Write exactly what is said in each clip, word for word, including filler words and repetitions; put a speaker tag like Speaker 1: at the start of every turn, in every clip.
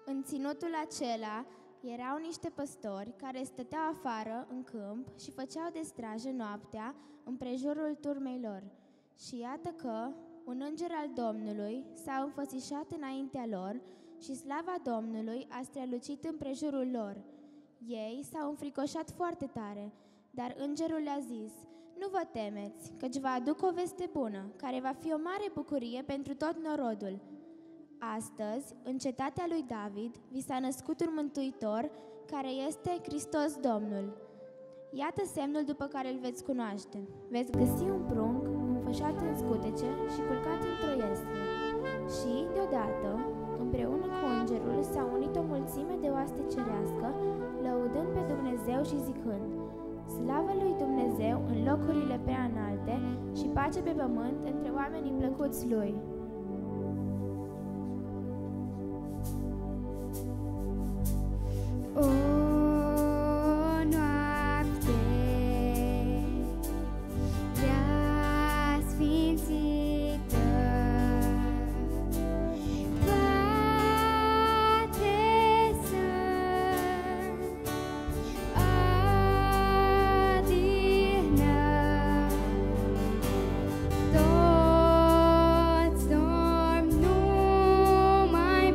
Speaker 1: În ținutul acela erau niște păstori care stăteau afară în câmp și făceau de strajă noaptea împrejurul turmei lor. Și iată că un înger al Domnului s-a înfățișat înaintea lor și slava Domnului a strălucit împrejurul lor. Ei s-au înfricoșat foarte tare, dar îngerul le-a zis: nu vă temeți, căci vă aduc o veste bună, care va fi o mare bucurie pentru tot norodul. Astăzi, în cetatea lui David, vi s-a născut un mântuitor, care este Hristos Domnul. Iată semnul după care îl veți cunoaște. Veți găsi un prunc înfășat în scutece și culcat într-o iesle. Și, deodată, împreună cu îngerul s-a unit o mulțime de oaste cerească, lăudând pe Dumnezeu și zicând: slavă lui Dumnezeu în locurile prea înalte și pace pe pământ între oamenii plăcuți lui.
Speaker 2: O noapte prea sfințită, poate să adihnă toți dorm numai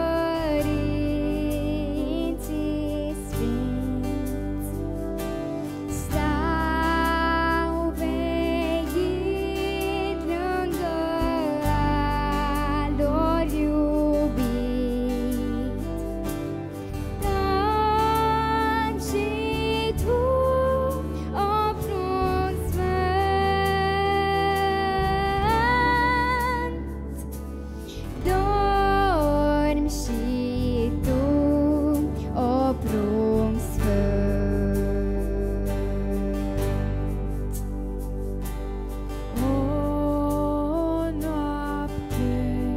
Speaker 2: părinții sfinți. Stau vechit lângă a lor iubit. Taci și tu, o prunc sfânt, dormi și tu, o prunc sfânt. O noapte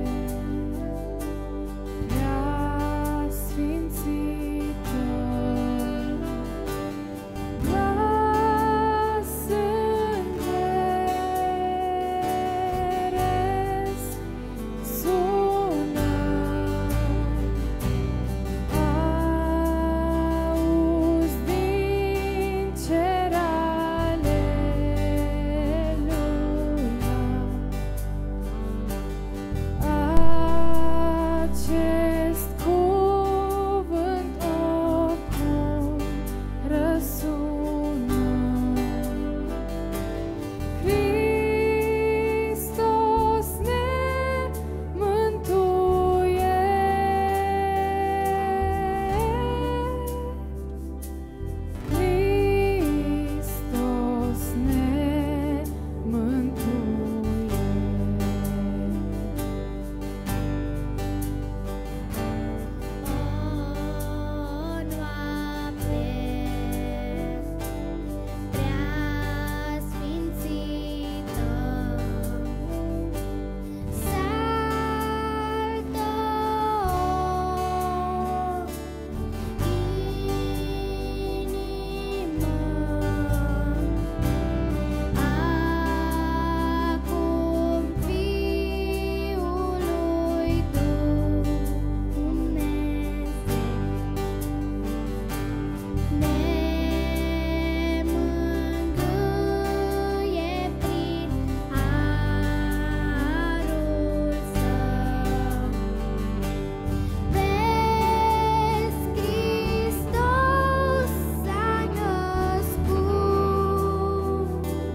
Speaker 2: prea sfințită, lasă-ne sună, auzi din cer aleluia, acest cuvânt oricum răsună. Hristos ne mântuie, Hristos ne mântuie.
Speaker 1: O noapte prea sfințită, saltă inima, acum Fiului Dumnezeu ne mângâie prin harul său. Vezi, Hristos s-a născut.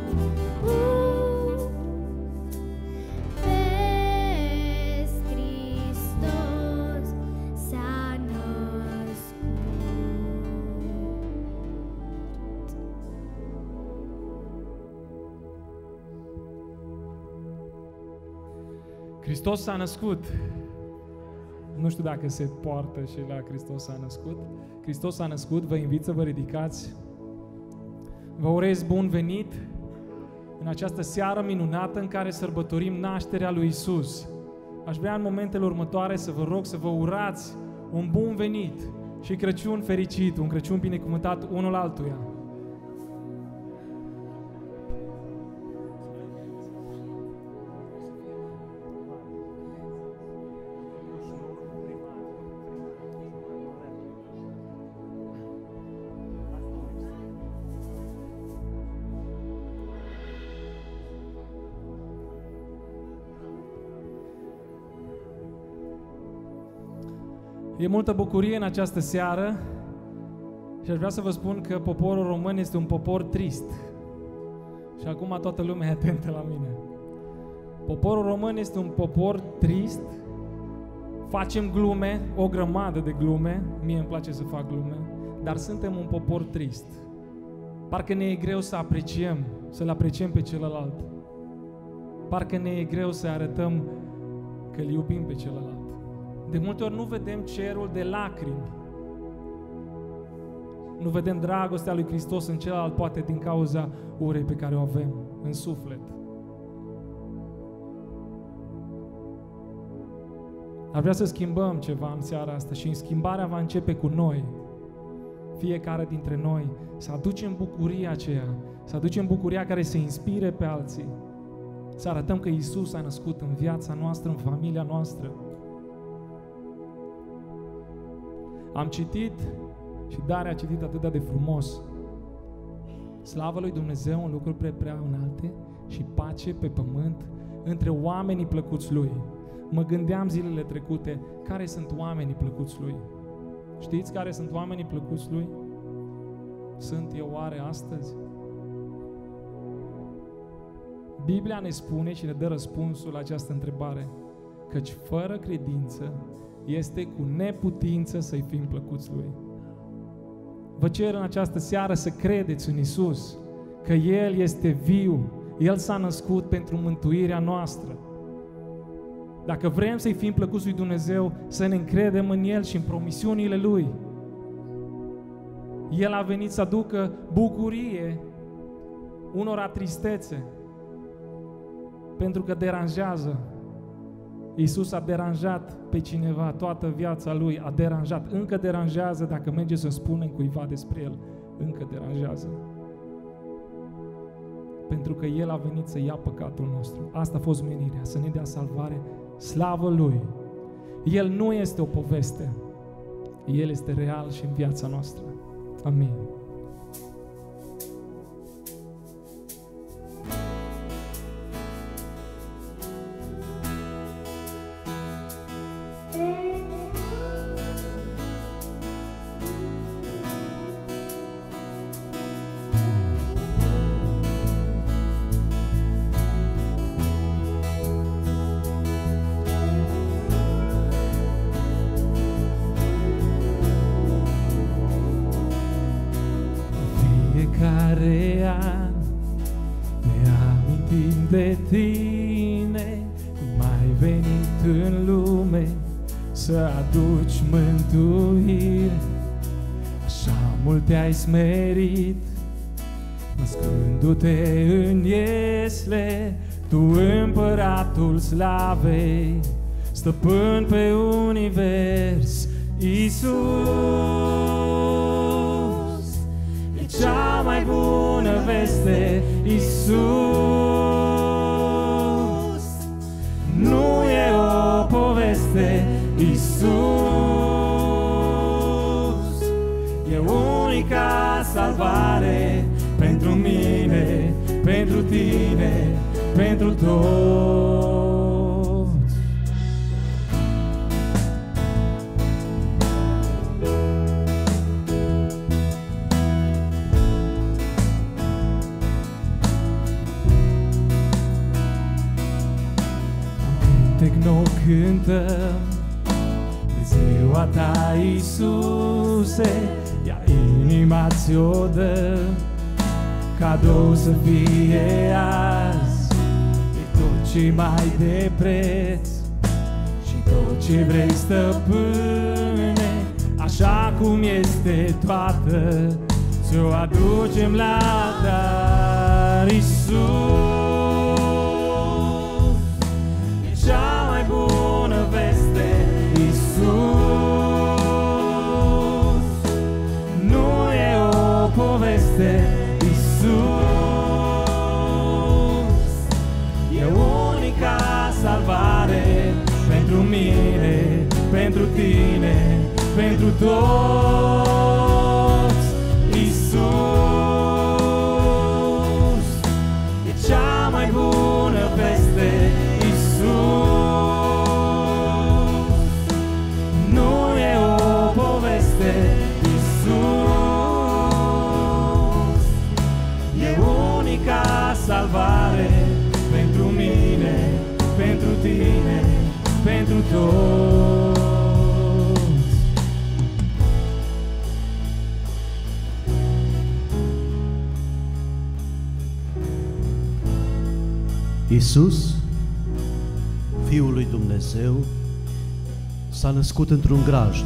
Speaker 1: Vezi, Hristos s-a născut.
Speaker 3: Hristos s-a născut. Nu știu dacă se poartă și la Hristos s-a născut. Hristos s-a născut, vă invit să vă ridicați. Vă urez bun venit în această seară minunată în care sărbătorim nașterea lui Isus. Aș vrea în momentele următoare să vă rog să vă urați un bun venit și Crăciun fericit, un Crăciun binecuvântat unul altuia. E multă bucurie în această seară și aș vrea să vă spun că poporul român este un popor trist. Și acum toată lumea e atentă la mine. Poporul român este un popor trist. Facem glume, o grămadă de glume, mie îmi place să fac glume, dar suntem un popor trist. Parcă ne e greu să apreciem, să-l apreciem pe celălalt. Parcă ne e greu să arătăm că îl iubim pe celălalt. De multe ori nu vedem cerul de lacrimi. Nu vedem dragostea lui Hristos în celălalt, poate din cauza urei pe care o avem în suflet. Ar vrea să schimbăm ceva în seara asta și schimbarea va începe cu noi. Fiecare dintre noi să aducem bucuria aceea, să aducem bucuria care să inspire pe alții, să arătăm că Iisus a născut în viața noastră, în familia noastră. Am citit și Dare a citit atât de frumos. Slavă lui Dumnezeu în lucruri prea, prea înalte și pace pe pământ între oamenii plăcuți Lui. Mă gândeam zilele trecute, care sunt oamenii plăcuți Lui? Știți care sunt oamenii plăcuți Lui? Sunt eu oare astăzi? Biblia ne spune și ne dă răspunsul la această întrebare, căci fără credință este cu neputință să-i fim plăcuți Lui. Vă cer în această seară să credeți în Iisus, că El este viu, El s-a născut pentru mântuirea noastră. Dacă vrem să-i fim plăcuți lui Dumnezeu, să ne încredem în El și în promisiunile Lui. El a venit să aducă bucurie unora tristețe, pentru că deranjează. Iisus a deranjat pe cineva toată viața Lui, a deranjat, încă deranjează dacă merge să spunem cuiva despre El, încă deranjează. Pentru că El a venit să ia păcatul nostru. Asta a fost menirea, să ne dea salvare, slavă Lui. El nu este o poveste, El este real și în viața noastră. Amin.
Speaker 4: Fiecare an ne amintim de Tine, cum ai venit în lume să aduci mântuire. Așa mult te-ai smerit, născându-te în iesle, Tu împăratul slavei, stăpân pe univers, Iisus. Cea mai bună veste, Iisus. Nu e o poveste, Iisus. E unica salvare pentru mine, pentru tine, pentru toți. Nou cântăm de ziua Ta, Iisuse, ia inima ți-o dă, cadou să fie azi, e tot ce mai de preț și tot ce vrei, stăpâne, așa cum este toată, ți-o aducem la altar, Iisus. Cea mai bună veste, Iisus. Nu e o poveste, Iisus. E unica salvare pentru mine, pentru tine, pentru toți, Iisus. E cea mai bună veste, Iisus. Nu e toți.
Speaker 5: Iisus, Fiul lui Dumnezeu, s-a născut într-un grajd,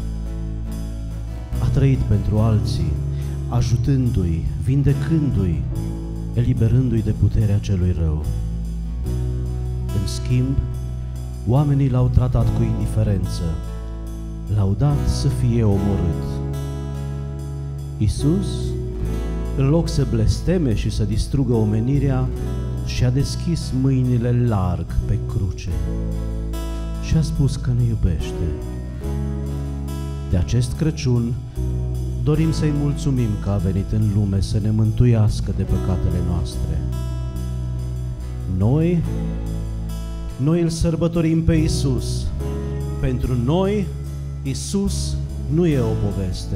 Speaker 5: a trăit pentru alții, ajutându-i, vindecându-i, eliberându-i de puterea celui rău. În schimb, oamenii l-au tratat cu indiferență, l-au dat să fie omorât. Iisus, în loc să blesteme și să distrugă omenirea, și-a deschis mâinile larg pe cruce și a spus că ne iubește. De acest Crăciun dorim să-i mulțumim că a venit în lume să ne mântuiască de păcatele noastre. Noi, noi îl sărbătorim pe Iisus. Pentru noi, Iisus nu e o poveste.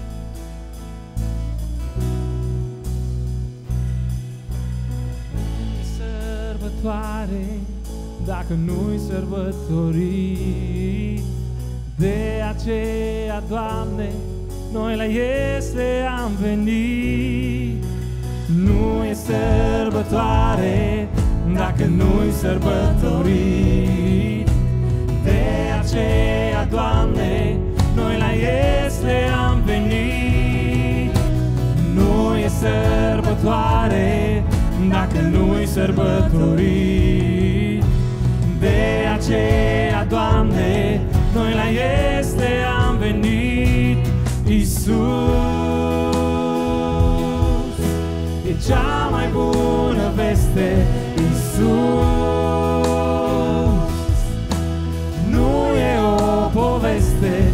Speaker 4: Dacă nu-i sărbătorit, de aceea, Doamne, noi la Iesle am venit. Nu e sărbătoare dacă nu-i sărbătorit. De aceea, Doamne, noi la Iesle am venit. Nu e sărbătoare dacă nu-i sărbătorit. De aceea, Doamne, noi la Iesle am venit. Iisus e cea mai bună veste. Iisus nu e o poveste.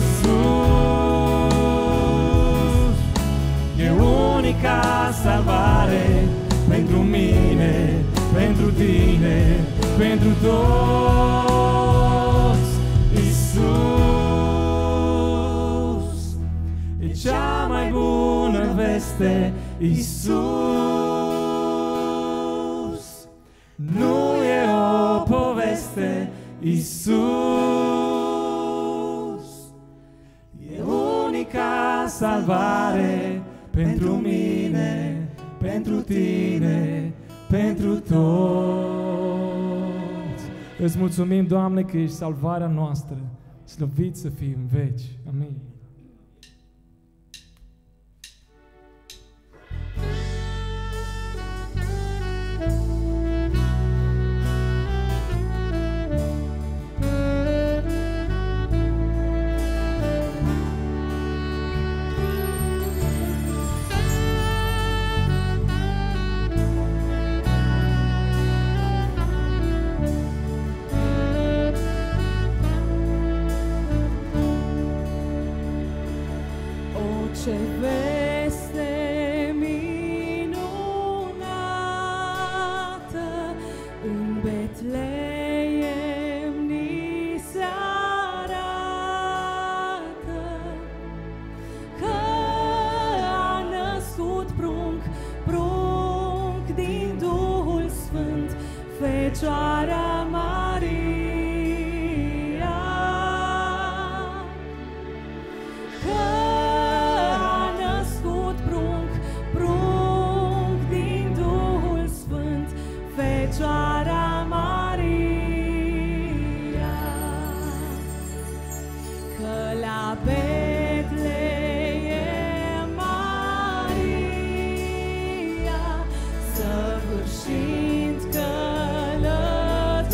Speaker 4: Iisus e unica salvare pentru mine, pentru tine, pentru toți. Iisus e cea mai bună veste. Iisus nu e o poveste. Iisus e unica salvare pentru mine, pentru tine, pentru toți.
Speaker 3: Îți mulțumim, Doamne, că ești salvarea noastră. Slăvit să fii în veci. Amin.
Speaker 2: Ce veste minunată în Betleem ni se arată, că a născut prunc, prunc din Duhul Sfânt, Fecioara Maria. Fecioara Maria, că la Betleem Maria, săvârșind călătoria,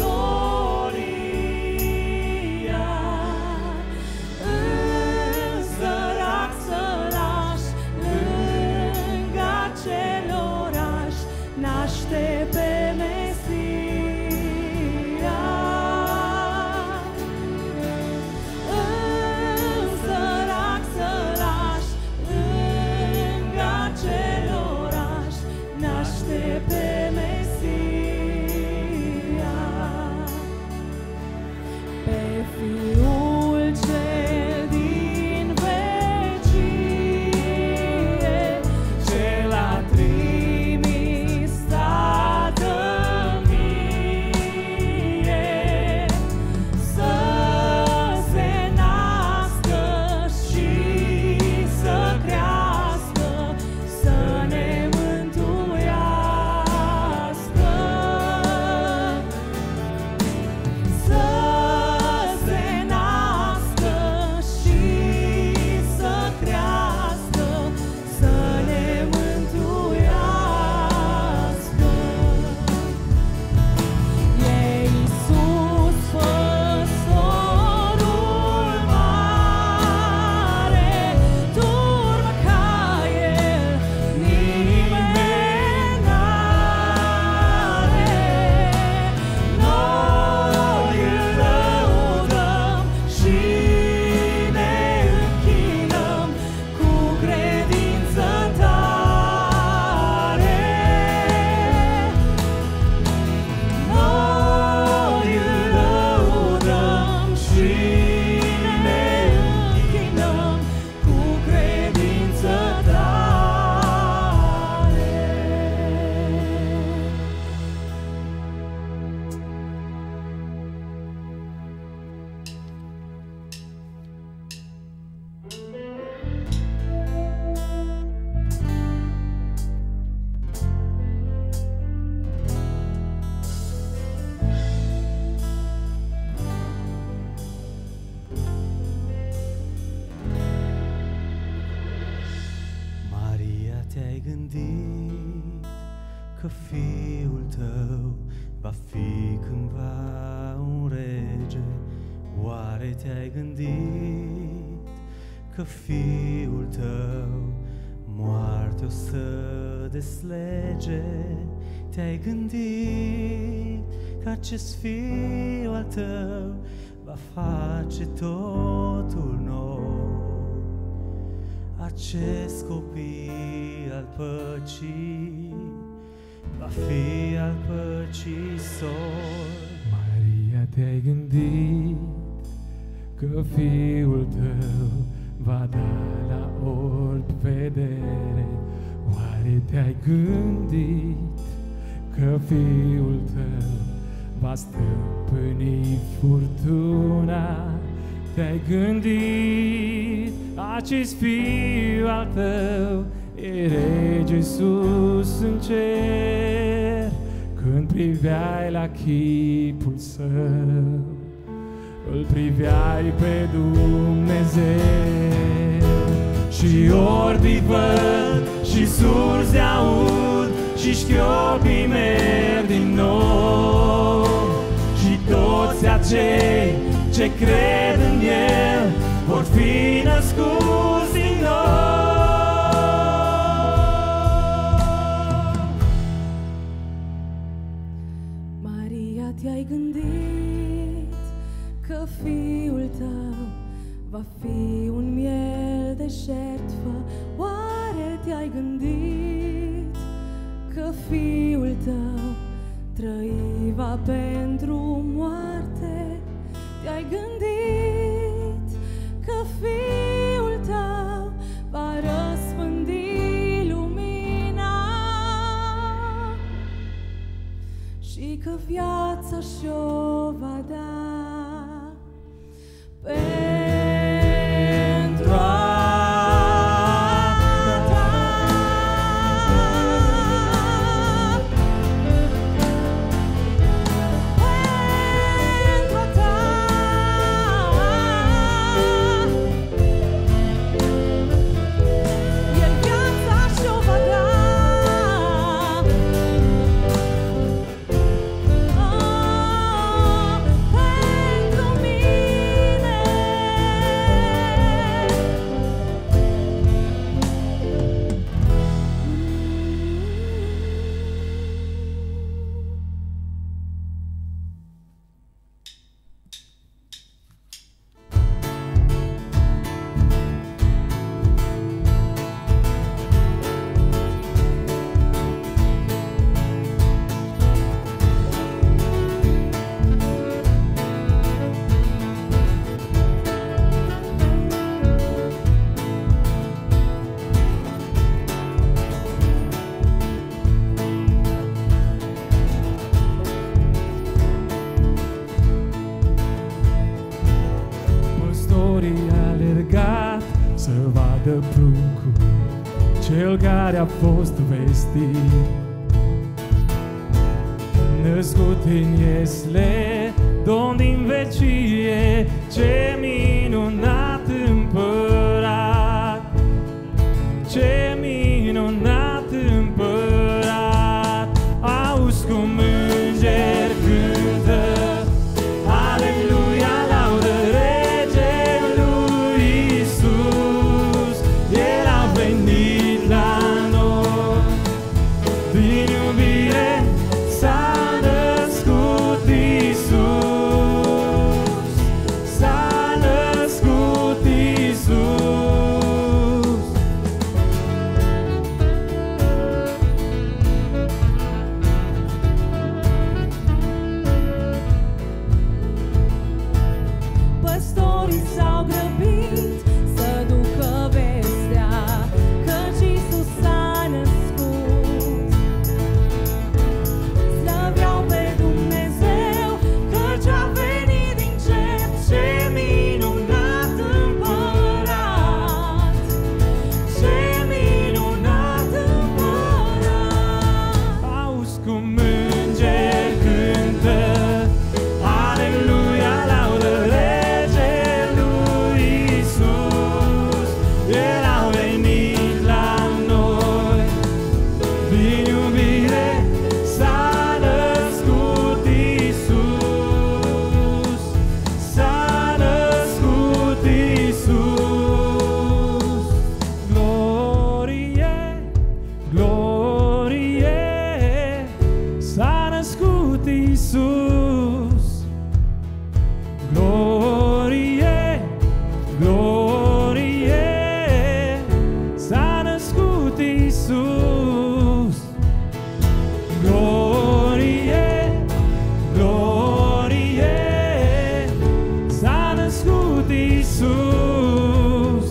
Speaker 5: gândit că fiul tău va fi cândva un rege? Oare te-ai gândit că fiul tău moarte o să deslege? Te-ai gândit că acest fiu al tău va face totul nou? Acest copil al păcii va fi al păcii sor.
Speaker 3: Maria, te-ai gândit că fiul tău va da la orb vedere? Oare te-ai gândit că fiul tău va stăpâni furtuna? Te-ai gândit acest fiu al tău e rege sus în cer? Când priveai la chipul său, îl priveai pe Dumnezeu. Și orbii văd și surzi aud și șchiopii merg din nou. Și toți acei ce cred în El vor fi născuți din nou.
Speaker 2: Maria, te-ai gândit că fiul tău va fi un miel de jertfă? Oare te-ai gândit că fiul tău trăi va pentru moarte? Te-ai gândit că fiul tău va răspândi lumina și că viața și-o va da pentru a
Speaker 3: vadă pruncul, cel care a fost vestit, născut în Iesle, Domn din vecie, ce minunat împărat, ce minunat împărat. Auzi cum îngeri cântă, aleluia, laudă regelui Iisus. El a venit la noi, din iubire s-a născut Iisus, s-a născut Iisus.
Speaker 4: Iisus. Glorie, glorie, s-a născut Iisus.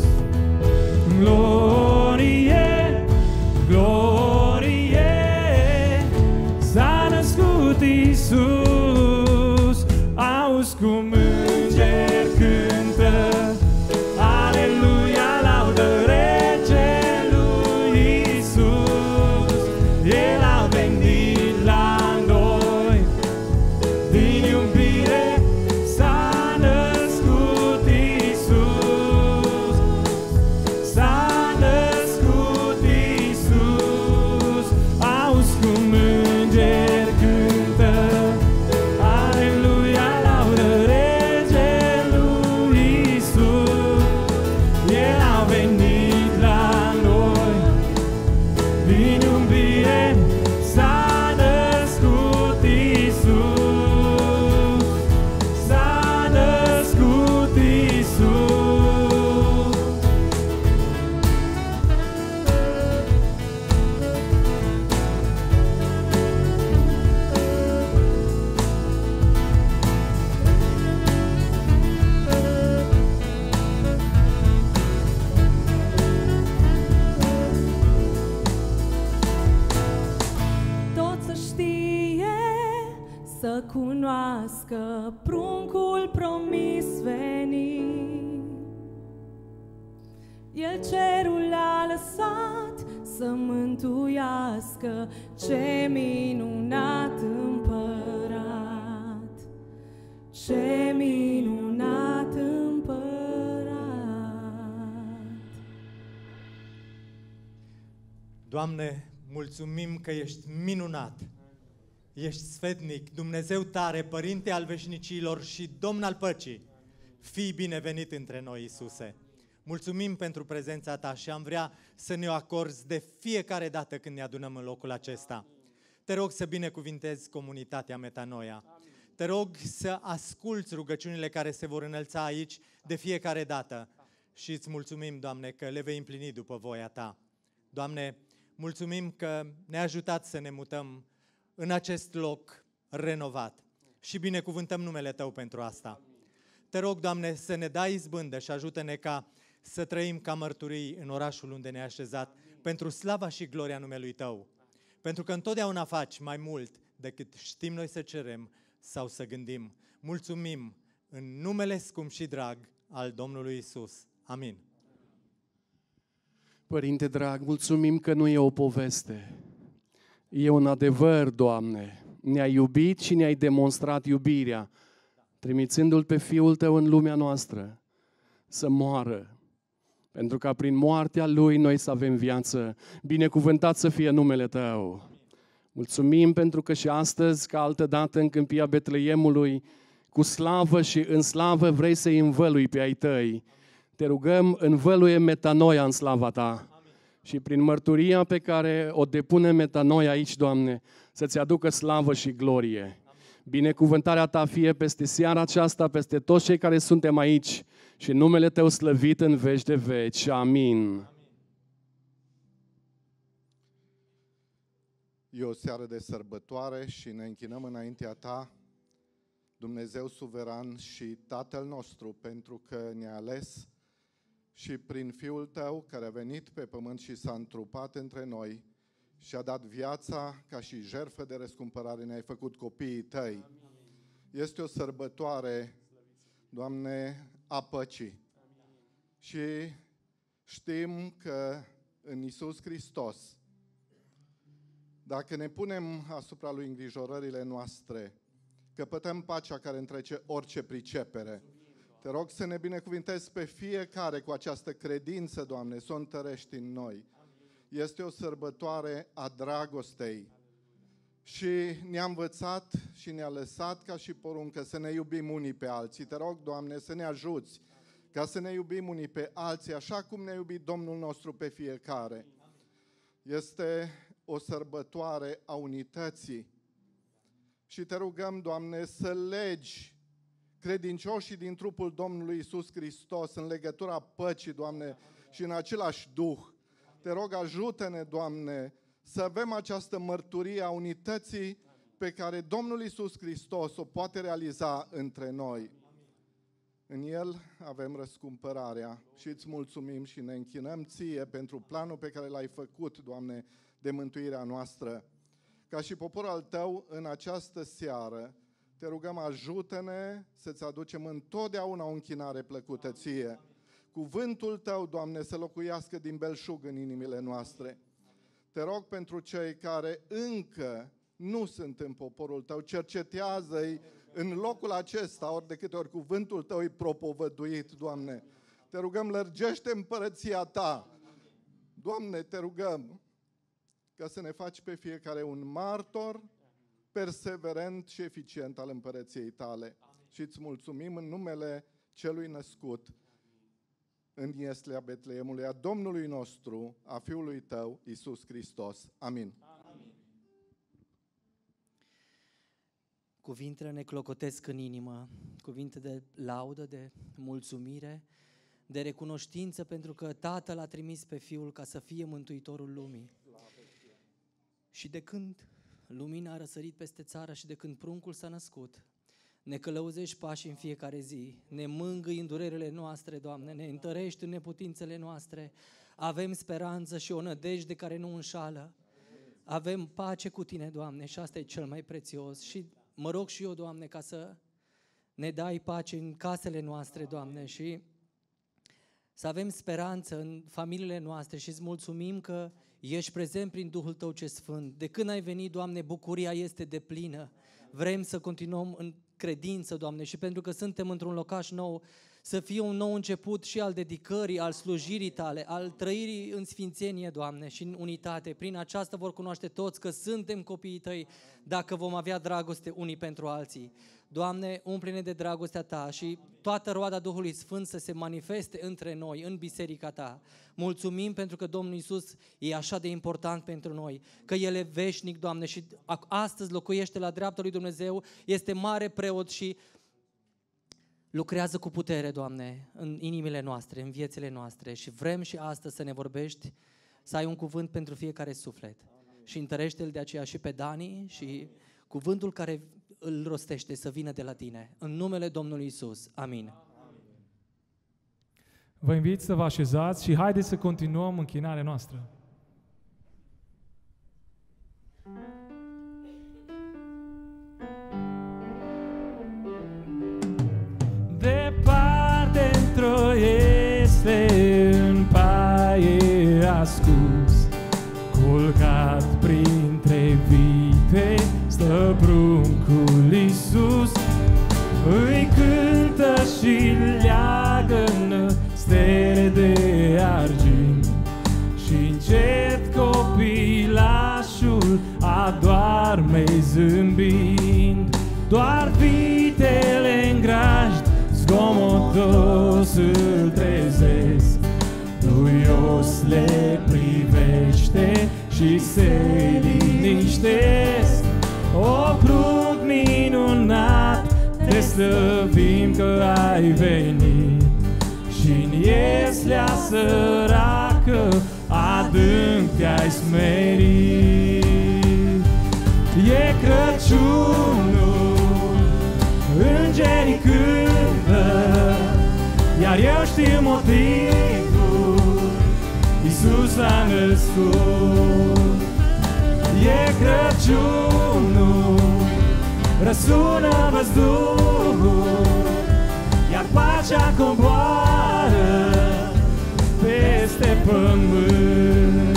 Speaker 4: Glorie, glorie, s-a născut Iisus. Auzi cum îngeri cântă, aleluia, laudă regelui Iisus. El a venit la noi, din iubire s-a născut Iisus. S-a născut Iisus. Auzi cum îngeri cântă, aleluia, laudă regelui Iisus. El a venit la noi, din iubire s-a născut Iisus. S-a născut Iisus.
Speaker 2: Tot să știe, să cunoască pruncul promis venit. El cerul a lăsat să mântuiască, ce minunat împărat, ce minunat împărat.
Speaker 6: Doamne, mulțumim că ești minunat, ești sfetnic, Dumnezeu tare, Părinte al veșnicilor și Domn al păcii. Fii binevenit între noi, Iisuse. Mulțumim pentru prezența Ta și am vrea să ne o acorzi de fiecare dată când ne adunăm în locul acesta. Te rog să binecuvintezi comunitatea Metanoia. Te rog să asculți rugăciunile care se vor înălța aici de fiecare dată și îți mulțumim, Doamne, că le vei împlini după voia Ta. Doamne, mulțumim că ne-ai ajutat să ne mutăm în acest loc renovat și binecuvântăm numele Tău pentru asta. Te rog, Doamne, să ne dai izbândă și ajută-ne ca să trăim ca mărturii în orașul unde ne-ai așezat, pentru slava și gloria numelui Tău. Pentru că întotdeauna faci mai mult decât știm noi să cerem sau să gândim. Mulțumim în numele scump și drag al Domnului Iisus. Amin.
Speaker 7: Părinte drag, mulțumim că nu e o poveste. E un adevăr, Doamne. Ne-ai iubit și ne-ai demonstrat iubirea, trimițându-L pe Fiul Tău în lumea noastră să moară, pentru ca prin moartea Lui noi să avem viață. Binecuvântat să fie numele Tău. Mulțumim pentru că și astăzi, ca altădată în câmpia Betleemului, cu slavă și în slavă vrei să-i învălui pe ai Tăi. Te rugăm, învăluie Metanoia în slava Ta. Și prin mărturia pe care o depune Metanoia aici, Doamne, să-ți aducă slavă și glorie. Binecuvântarea Ta fie peste seara aceasta, peste toți cei care suntem aici și numele Tău slăvit în veci de veci. Amin.
Speaker 8: E o seară de sărbătoare și ne închinăm înaintea Ta, Dumnezeu suveran și Tatăl nostru, pentru că ne-a ales și prin Fiul Tău, care a venit pe pământ și s-a întrupat între noi și a dat viața ca și jertfă de răscumpărare, ne-ai făcut copiii Tăi. Este o sărbătoare, Doamne, a păcii. Și știm că în Iisus Hristos, dacă ne punem asupra Lui îngrijorările noastre, căpătăm pacea care întrece orice pricepere. Te rog să ne binecuvintezi pe fiecare cu această credință, Doamne, să o întărești în noi. Este o sărbătoare a dragostei și ne-a învățat și ne-a lăsat ca și poruncă să ne iubim unii pe alții. Te rog, Doamne, să ne ajuți ca să ne iubim unii pe alții, așa cum ne-a iubit Domnul nostru pe fiecare. Este o sărbătoare a unității și te rugăm, Doamne, să legi credincioșii din trupul Domnului Iisus Hristos în legătura păcii, Doamne, și în același duh. Te rog, ajută-ne, Doamne, să avem această mărturie a unității pe care Domnul Iisus Hristos o poate realiza între noi. În El avem răscumpărarea și îți mulțumim și ne închinăm Ție pentru planul pe care L-ai făcut, Doamne, de mântuirea noastră. Ca și poporul al Tău, în această seară, te rugăm, ajută-ne să-ți aducem întotdeauna o închinare plăcută Ție. Cuvântul Tău, Doamne, să locuiască din belșug în inimile noastre. Te rog pentru cei care încă nu sunt în poporul Tău, cercetează-i în locul acesta, ori de câte ori cuvântul Tău e propovăduit, Doamne. Te rugăm, lărgește împărăția Ta. Doamne, te rugăm ca să ne faci pe fiecare un martor perseverent și eficient al împărăției Tale. Și îți mulțumim în numele Celui născut în ieslea Betleemului, a Domnului nostru, a Fiului Tău, Iisus Hristos. Amin.
Speaker 9: Amin. Cuvintele ne clocotesc în inimă, cuvinte de laudă, de mulțumire, de recunoștință pentru că Tatăl a trimis pe Fiul ca să fie Mântuitorul lumii. Și de când lumina a răsărit peste țară și de când pruncul s-a născut, ne călăuzești pașii în fiecare zi, ne mângâi în durerile noastre, Doamne, ne întărești în neputințele noastre, avem speranță și o nădejde care nu înșală, avem pace cu Tine, Doamne, și asta e cel mai prețios. Și mă rog și eu, Doamne, ca să ne dai pace în casele noastre, Doamne, și să avem speranță în familiile noastre și îți mulțumim că ești prezent prin Duhul Tău ce Sfânt. De când ai venit, Doamne, bucuria este deplină. Vrem să continuăm în credință, Doamne, și pentru că suntem într-un locaș nou, să fie un nou început și al dedicării, al slujirii Tale, al trăirii în sfințenie, Doamne, și în unitate. Prin aceasta vor cunoaște toți că suntem copiii Tăi dacă vom avea dragoste unii pentru alții. Doamne, umple-ne de dragostea Ta și toată roada Duhului Sfânt să se manifeste între noi, în biserica Ta. Mulțumim pentru că Domnul Iisus e așa de important pentru noi, că El e veșnic, Doamne, și astăzi locuiește la dreapta lui Dumnezeu, este mare preot și lucrează cu putere, Doamne, în inimile noastre, în viețile noastre și vrem și astăzi să ne vorbești, să ai un cuvânt pentru fiecare suflet. Și întărește-L de aceea și pe Dani și cuvântul care îl rostește să vină de la Tine. În numele Domnului Iisus. Amin.
Speaker 3: Vă invit să vă așezați și haideți să continuăm închinarea noastră.
Speaker 4: Departe într-o este în paie ascuns, culcat printre vite, stă pruncul Iisus. Îi cântă și leagănă stele de argint și încet copilașul adoarme zâmbind. Doar vitele în grajd zgomotos îl trezesc, duios le privește și se liniștesc. O prunc minunat, te slăvim că ai venit și-n ieslea săracă adânc te-ai smerit. E Crăciunul, îngerii cântă, iar eu știu motivul, Iisus a născut. E Crăciunul, răsună văzduhul, iar pacea coboară peste pământ.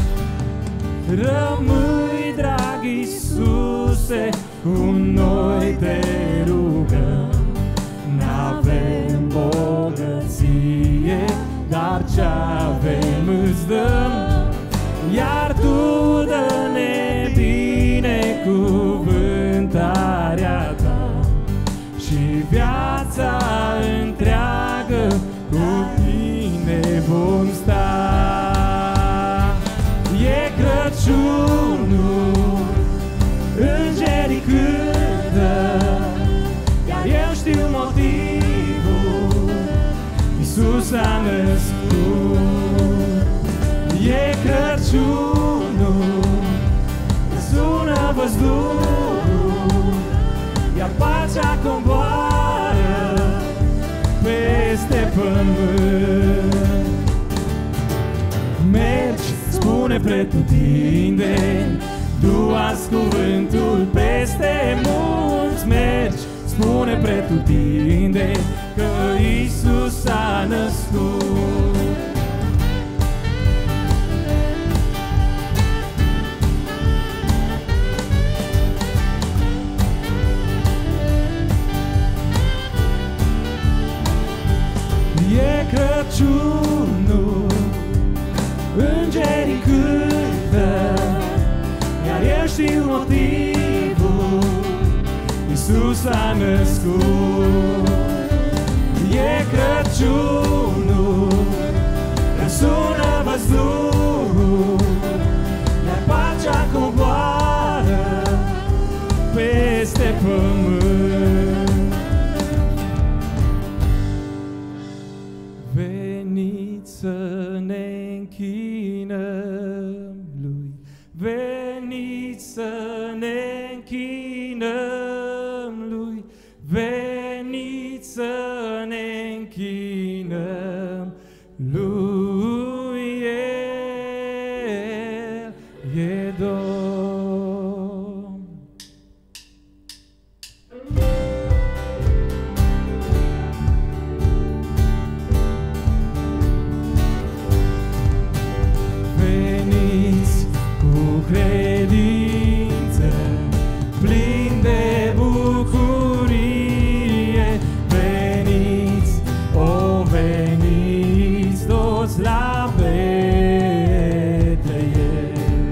Speaker 4: Rămâi, drag Iisuse, cu noi te rugăm. N-avem bogăție, dar ce-avem îți dăm, iar Tu dă-ne binecuvântarea Ta și viața întreagă cu Tine vom sta. E Crăciunul, îngerii cântă, iar eu știu motivul, Iisus a născut. E E Crăciunul, sună văzduhul, iar pacea coboară peste pământ. Mergi, spune pretutindeni, du-ați cuvântul peste mulți. Mergi, spune pretutindeni, că Iisus s-a născut. E Crăciunul, îngerii cântă, iar eu știu motivul, Iisus s-a născut. E Crăciunul, răsună văzduhul, iar pacea coboară peste pământ. Veniți să ne închinăm Lui, veniți să ne închinăm Lui, veniți să ne închinăm Lui, El e Domn. Veniți cu credință, plini de bucurie, veniți, o veniți toți la Betleem.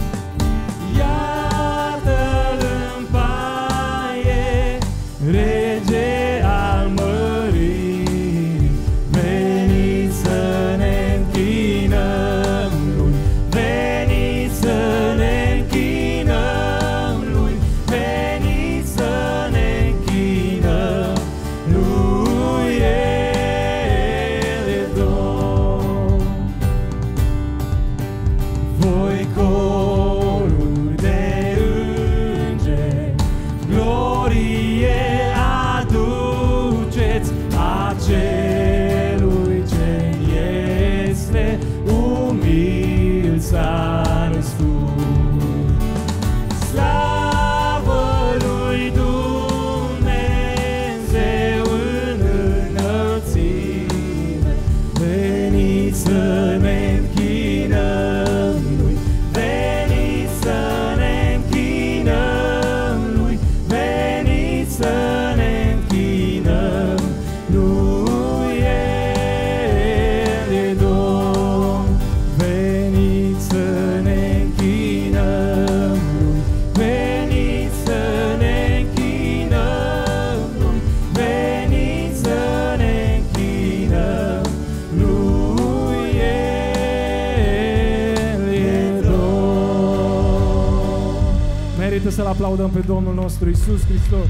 Speaker 4: Iată-L în paie, Rege al măririi, veniți să ne închinăm Lui, veniți să ne închinăm Lui, veniți să ne închinăm Lui, El e Domn. Voi coruri de îngeri, glorie aduceți acelui ce este umil s-a născut. Slavă lui Dumnezeu în înălțime, veniți să ne închinăm Lui, veniți să ne închinăm Lui, veniți să ne închinăm Lui, El e Domn. Veniți să ne închinăm Lui, veniți să ne închinăm Lui, veniți să ne închinăm Lui, El e Domn.
Speaker 3: Merită să-L aplaudăm pe Domnul nostru Iisus Hristos.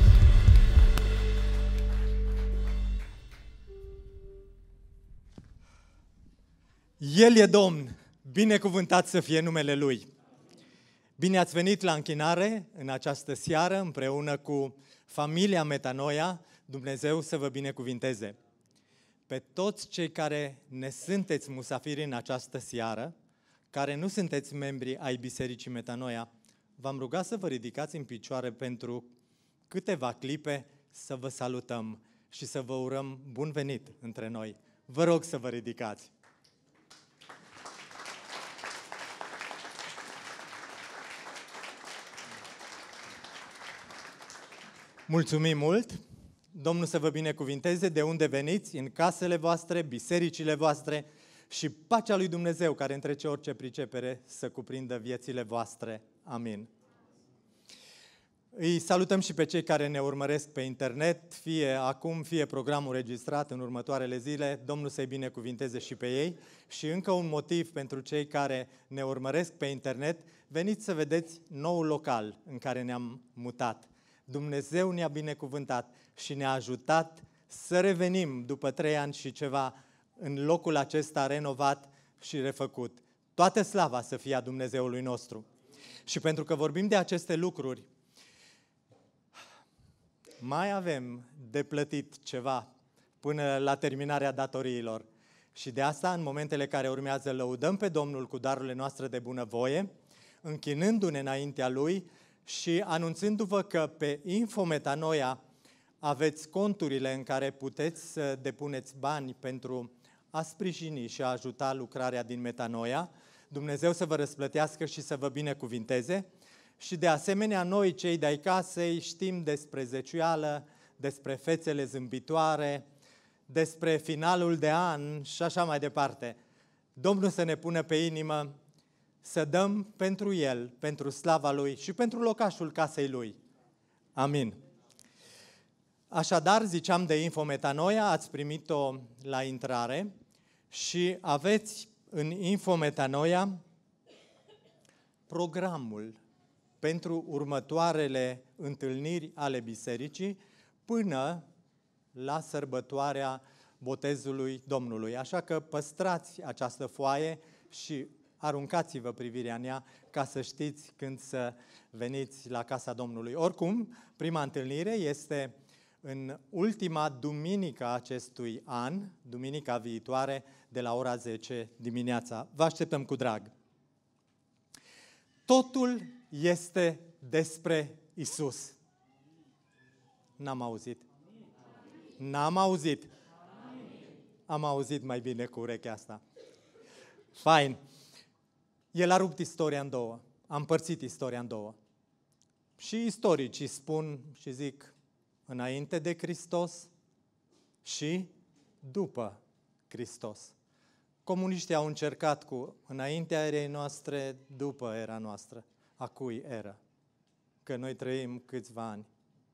Speaker 6: El e Domn, binecuvântat să fie numele Lui. Bine ați venit la închinare în această seară împreună cu familia Metanoia. Dumnezeu să vă binecuvinteze. Pe toți cei care ne sunteți musafiri în această seară, care nu sunteți membri ai Bisericii Metanoia, v-am rugat să vă ridicați în picioare pentru câteva clipe să vă salutăm și să vă urăm bun venit între noi. Vă rog să vă ridicați. Mulțumim mult! Domnul să vă binecuvinteze de unde veniți, în casele voastre, bisericile voastre și pacea lui Dumnezeu, care întrece orice pricepere, să cuprindă viețile voastre. Amin. Îi salutăm și pe cei care ne urmăresc pe internet, fie acum, fie programul registrat în următoarele zile. Domnul să-i binecuvinteze și pe ei. Și încă un motiv pentru cei care ne urmăresc pe internet, veniți să vedeți noul local în care ne-am mutat. Dumnezeu ne-a binecuvântat și ne-a ajutat să revenim după trei ani și ceva în locul acesta renovat și refăcut. Toată slava să fie a Dumnezeului nostru. Și pentru că vorbim de aceste lucruri, mai avem de plătit ceva până la terminarea datoriilor. Și de asta, în momentele care urmează, lăudăm pe Domnul cu darurile noastre de bunăvoie, închinându-ne înaintea Lui și anunțându-vă că pe Infometanoia aveți conturile în care puteți să depuneți bani pentru a sprijini și a ajuta lucrarea din Metanoia. Dumnezeu să vă răsplătească și să vă binecuvinteze. Și de asemenea, noi, cei de-ai casei, știm despre zeciuială, despre fețele zâmbitoare, despre finalul de an și așa mai departe. Domnul să ne pună pe inimă să dăm pentru El, pentru slava Lui și pentru locașul casei Lui. Amin. Așadar, ziceam de Infometanoia, ați primit-o la intrare și aveți în Infometanoia programul pentru următoarele întâlniri ale bisericii până la sărbătoarea botezului Domnului. Așa că păstrați această foaie și aruncați-vă privirea în ea ca să știți când să veniți la casa Domnului. Oricum, prima întâlnire este în ultima duminică a acestui an, duminica viitoare, de la ora zece dimineața. Vă așteptăm cu drag. Totul este despre Isus. N-am auzit. N-am auzit. Am auzit mai bine cu urechea asta. Fain. El a rupt istoria în două. A împărțit istoria în două. Și istoricii spun și zic înainte de Hristos și după Hristos. Comuniștii au încercat cu înaintea erei noastre, după era noastră. A cui eră? Că noi trăim câțiva ani.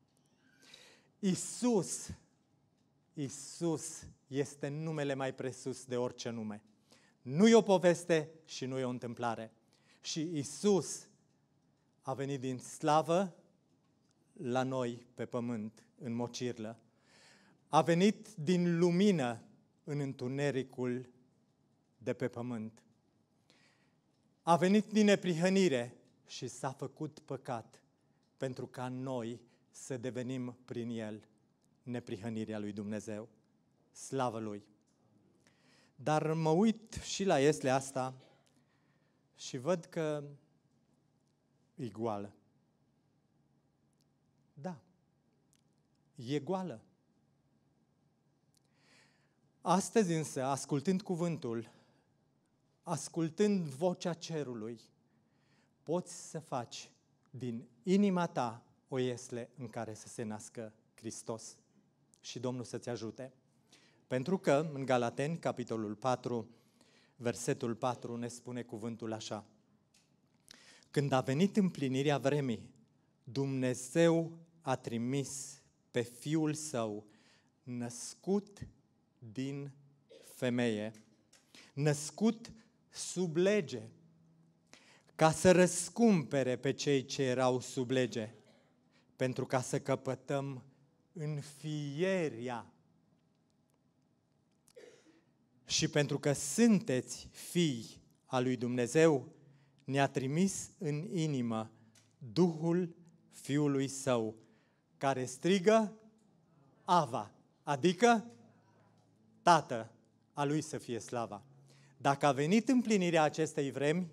Speaker 6: Isus, Isus este numele mai presus de orice nume. Nu e o poveste și nu e o întâmplare. Și Isus a venit din slavă la noi pe pământ, în mocirlă. A venit din lumină în întunericul de pe pământ. A venit din neprihănire și s-a făcut păcat pentru ca noi să devenim prin El neprihănirea lui Dumnezeu. Slavă Lui! Dar mă uit și la Ieslea asta și văd că e goală. Da, e goală. Astăzi însă, ascultând cuvântul, ascultând vocea cerului, poți să faci din inima ta o iesle în care să se nască Hristos. Și Domnul să-ți ajute. Pentru că în Galateni, capitolul patru, versetul patru, ne spune cuvântul așa. Când a venit împlinirea vremii, Dumnezeu a trimis pe Fiul Său, născut din femeie, născut sub lege, ca să răscumpere pe cei ce erau sub lege, pentru ca să căpătăm înfierea. Și pentru că sunteți fii al lui Dumnezeu, ne-a trimis în inimă Duhul Fiului Său, care strigă Ava, adică Tată, a Lui să fie slava. Dacă a venit împlinirea acestei vremi,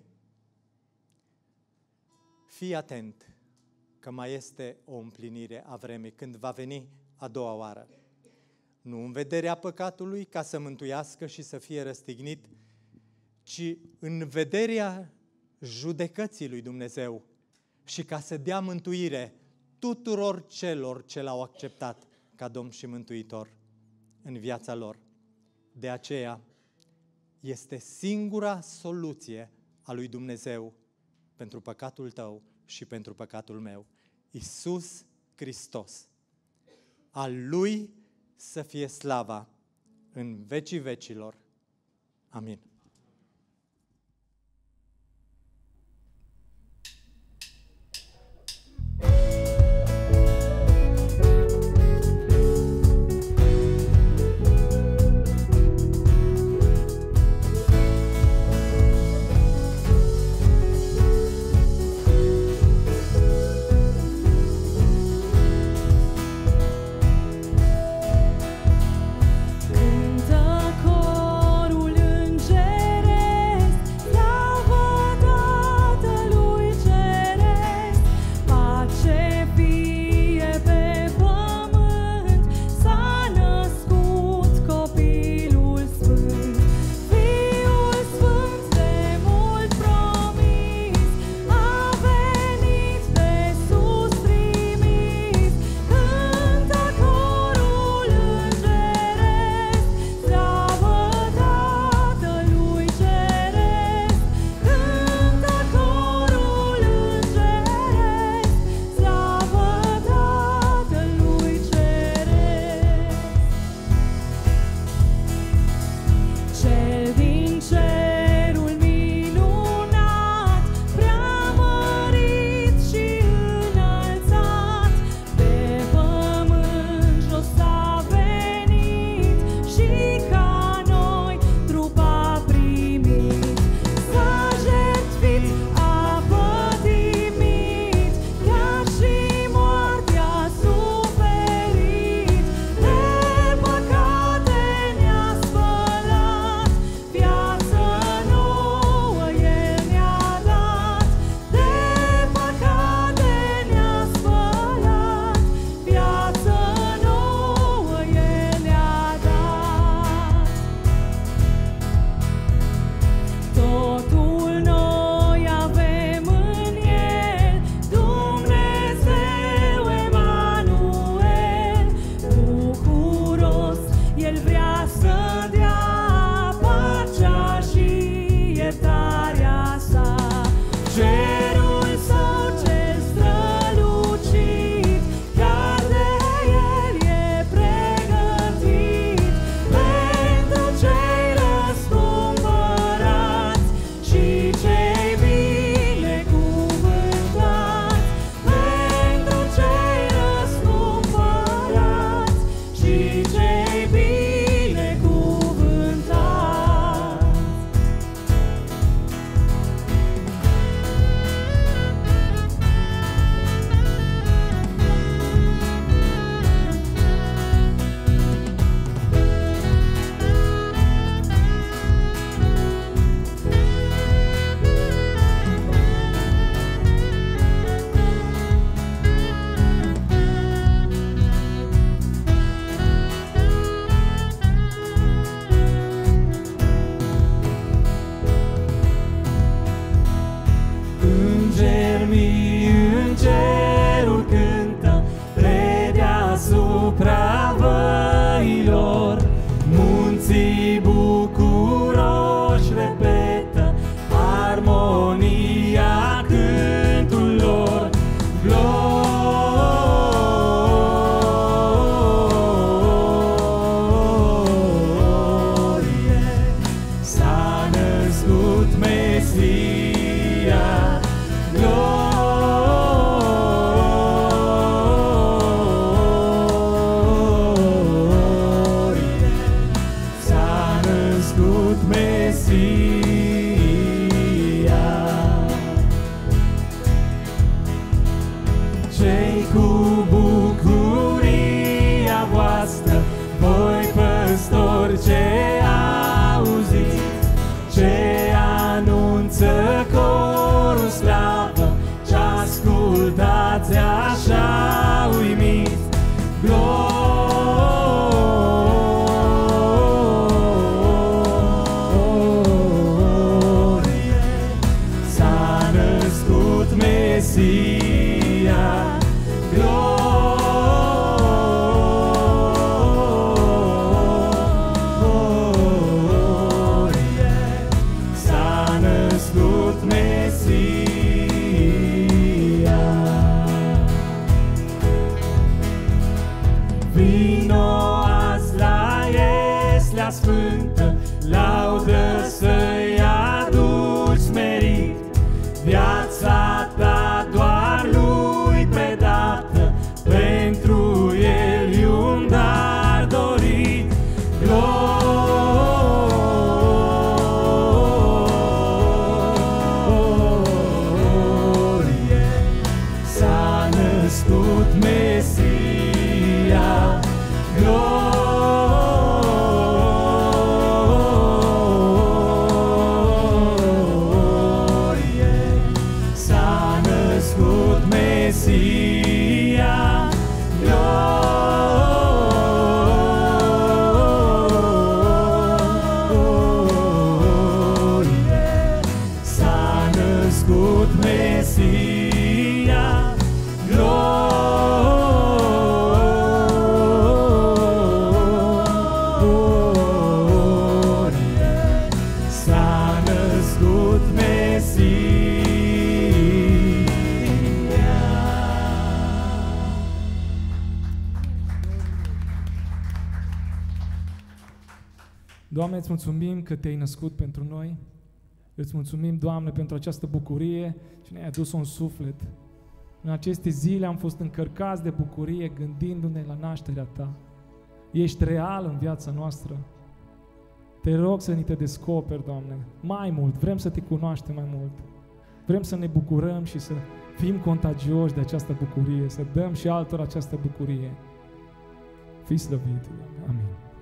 Speaker 6: fii atent că mai este o împlinire a vremii, când va veni a doua oară. Nu în vederea păcatului ca să mântuiască și să fie răstignit, ci în vederea judecății lui Dumnezeu și ca să dea mântuire tuturor celor ce l-au acceptat ca Domn și Mântuitor în viața lor. De aceea este singura soluție a lui Dumnezeu pentru păcatul tău și pentru păcatul meu. Iisus Hristos. Al Lui să fie slava în vecii vecilor. Amin.
Speaker 4: Mesia, glorie, s-a născut Mesia. Vino azi la Ieslea Sfântă, laudă să-i aduci merit, viața ta doar lui predată, pentru el e un dar dorit. Glorie, s-a născut Mesia, glorie, s-a născut Mesia, glorie, s-a născut Mesia, glorie, s-a născut Mesia.
Speaker 3: Doamne, îți mulțumim că te-ai născut pentru noi. Îți mulțumim, Doamne, pentru această bucurie și ne-ai adus-o în suflet. În aceste zile am fost încărcați de bucurie gândindu-ne la nașterea Ta. Ești real în viața noastră. Te rog să ni te descoperi, Doamne, mai mult. Vrem să te cunoaștem mai mult. Vrem să ne bucurăm și să fim contagioși de această bucurie, să dăm și altora această bucurie. Fii slăvit, Doamne. Amin.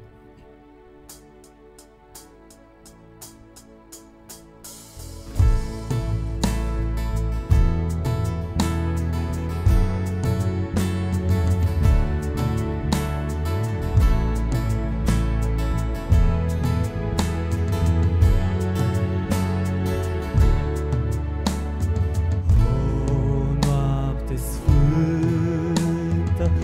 Speaker 4: O noapte sfântă,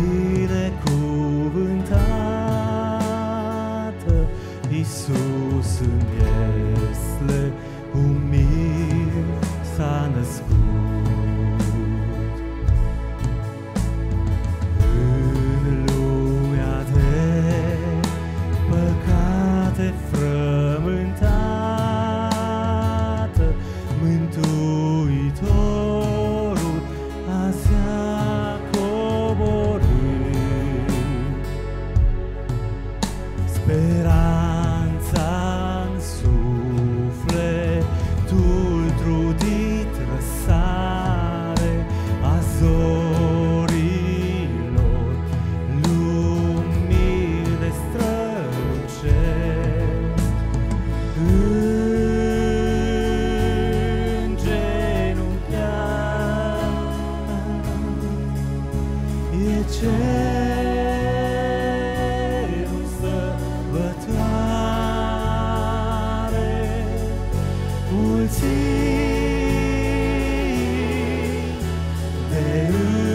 Speaker 4: binecuvântată, Iisus în Iesle umil s-a născut. În lumea de păcate frământată, Mântuitorul azi a coborât. Speranța în sufletul trudit răsare a zorilor, lumii de strălucesc. Îngenunchiat e cerul sărbătoare, mulțimi de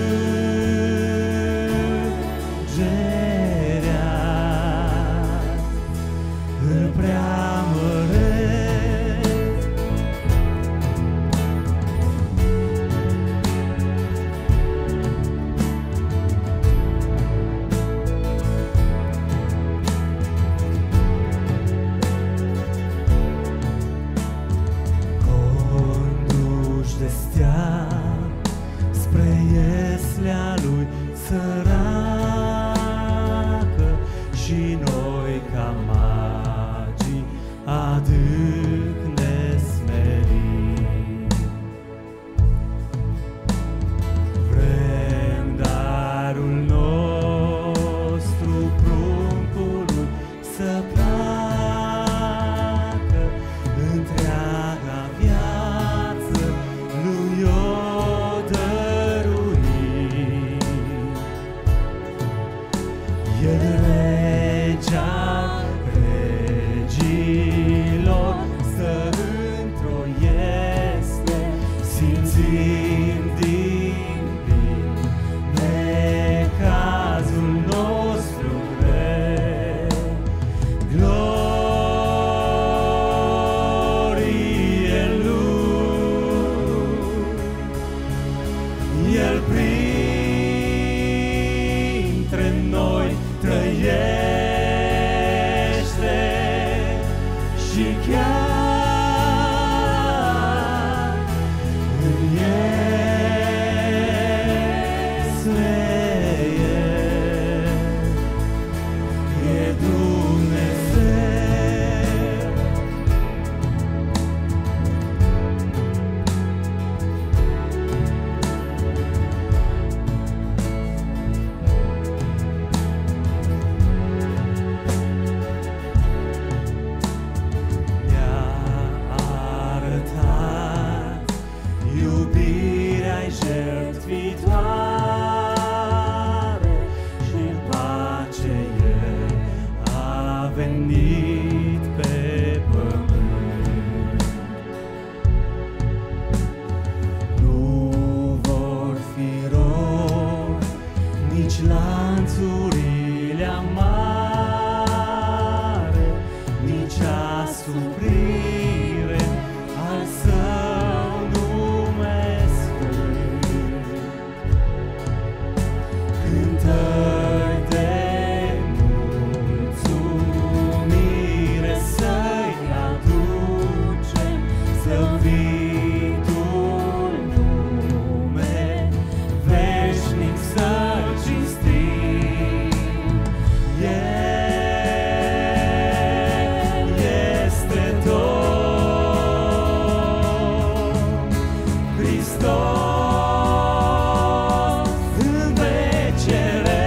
Speaker 4: în vece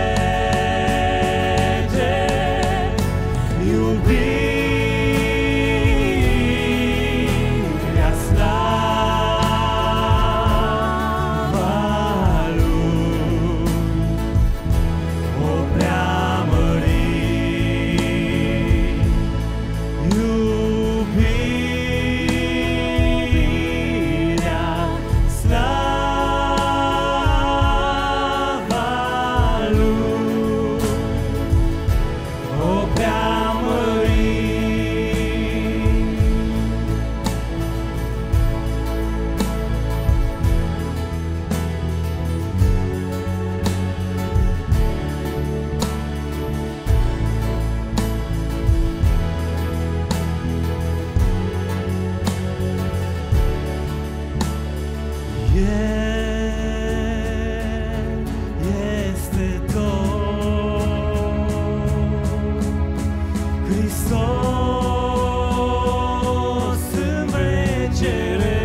Speaker 4: rege, iubirea, slava Lui, o preamărit, iubirea, slava Lui, o El este tot, Hristos în vece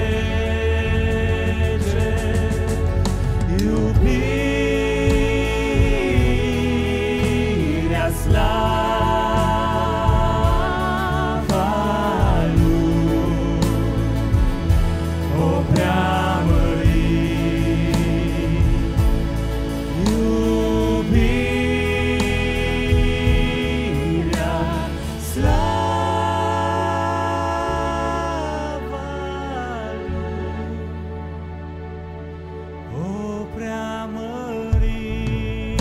Speaker 4: rege, iubirea, slava Lui, o preamărit, iubirea, slava Lui, o preamărit.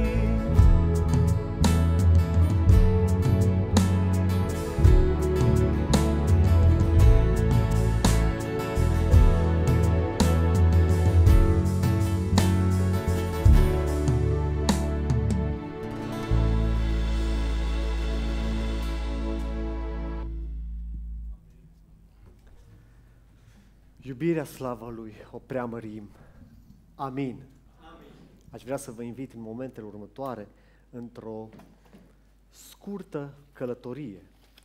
Speaker 10: Iubirea, slava Lui, o preamărim. Amin. Amin. Aș vrea să vă invit în momentele următoare într-o scurtă călătorie.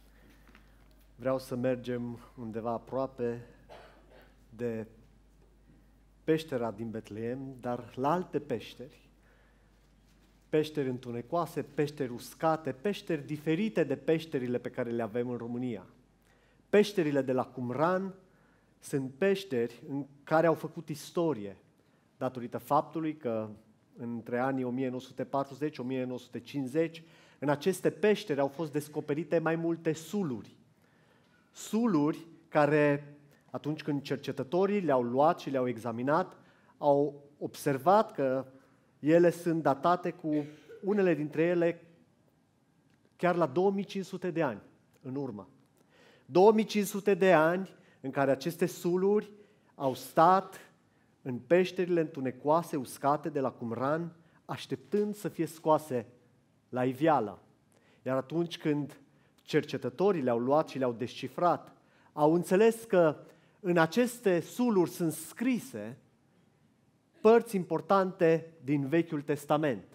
Speaker 10: Vreau să mergem undeva aproape de peștera din Betleem, dar la alte peșteri. Peșteri întunecoase, peșteri uscate, peșteri diferite de peșterile pe care le avem în România. Peșterile de la Qumran sunt peșteri în care au făcut istorie, datorită faptului că între anii o mie nouă sute patruzeci - o mie nouă sute cincizeci, în aceste peșteri au fost descoperite mai multe suluri. Suluri care, atunci când cercetătorii le-au luat și le-au examinat, au observat că ele sunt datate cu unele dintre ele chiar la două mii cinci sute de ani în urmă. două mii cinci sute de ani în care aceste suluri au stat în peșterile întunecoase, uscate de la Qumran, așteptând să fie scoase la iveală. Iar atunci când cercetătorii le-au luat și le-au descifrat, au înțeles că în aceste suluri sunt scrise părți importante din Vechiul Testament.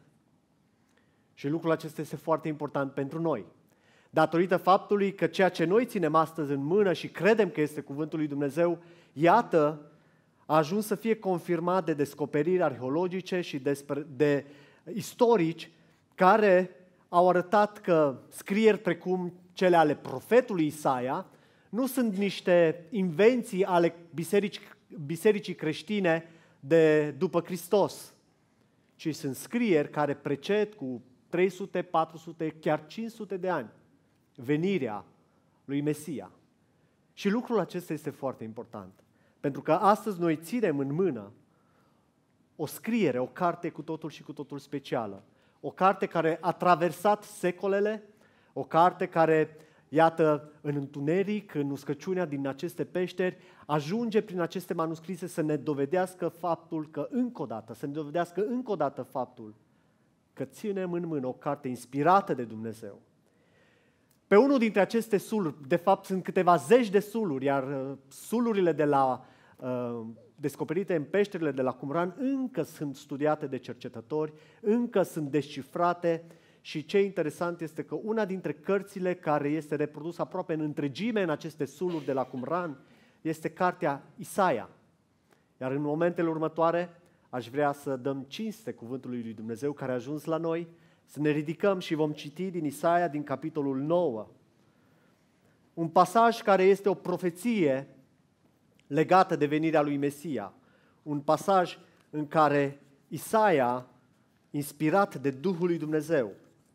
Speaker 10: Și lucrul acesta este foarte important pentru noi. Datorită faptului că ceea ce noi ținem astăzi în mână și credem că este Cuvântul lui Dumnezeu, iată, a ajuns să fie confirmat de descoperiri arheologice și de, de istorici care au arătat că scrieri precum cele ale profetului Isaia nu sunt niște invenții ale biserici, bisericii creștine de după Hristos, ci sunt scrieri care preced cu trei sute, patru sute, chiar cinci sute de ani venirea lui Mesia. Și lucrul acesta este foarte important, pentru că astăzi noi ținem în mână o scriere, o carte cu totul și cu totul specială, o carte care a traversat secolele, o carte care, iată, în întuneric, în uscăciunea din aceste peșteri, ajunge prin aceste manuscrise să ne dovedească faptul că încă o dată, să ne dovedească încă o dată faptul că ținem în mână o carte inspirată de Dumnezeu. Pe unul dintre aceste suluri, de fapt sunt câteva zeci de suluri, iar sulurile de la, uh, descoperite în peșterile de la Qumran încă sunt studiate de cercetători, încă sunt descifrate și ce interesant este că una dintre cărțile care este reprodusă aproape în întregime în aceste suluri de la Qumran este cartea Isaia. Iar în momentele următoare aș vrea să dăm cinste cuvântului lui Dumnezeu care a ajuns la noi, să ne ridicăm și vom citi din Isaia, din capitolul nouă. Un pasaj care este o profeție legată de venirea lui Mesia. Un pasaj în care Isaia, inspirat de Duhul lui Dumnezeu,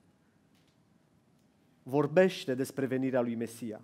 Speaker 10: vorbește despre venirea lui Mesia.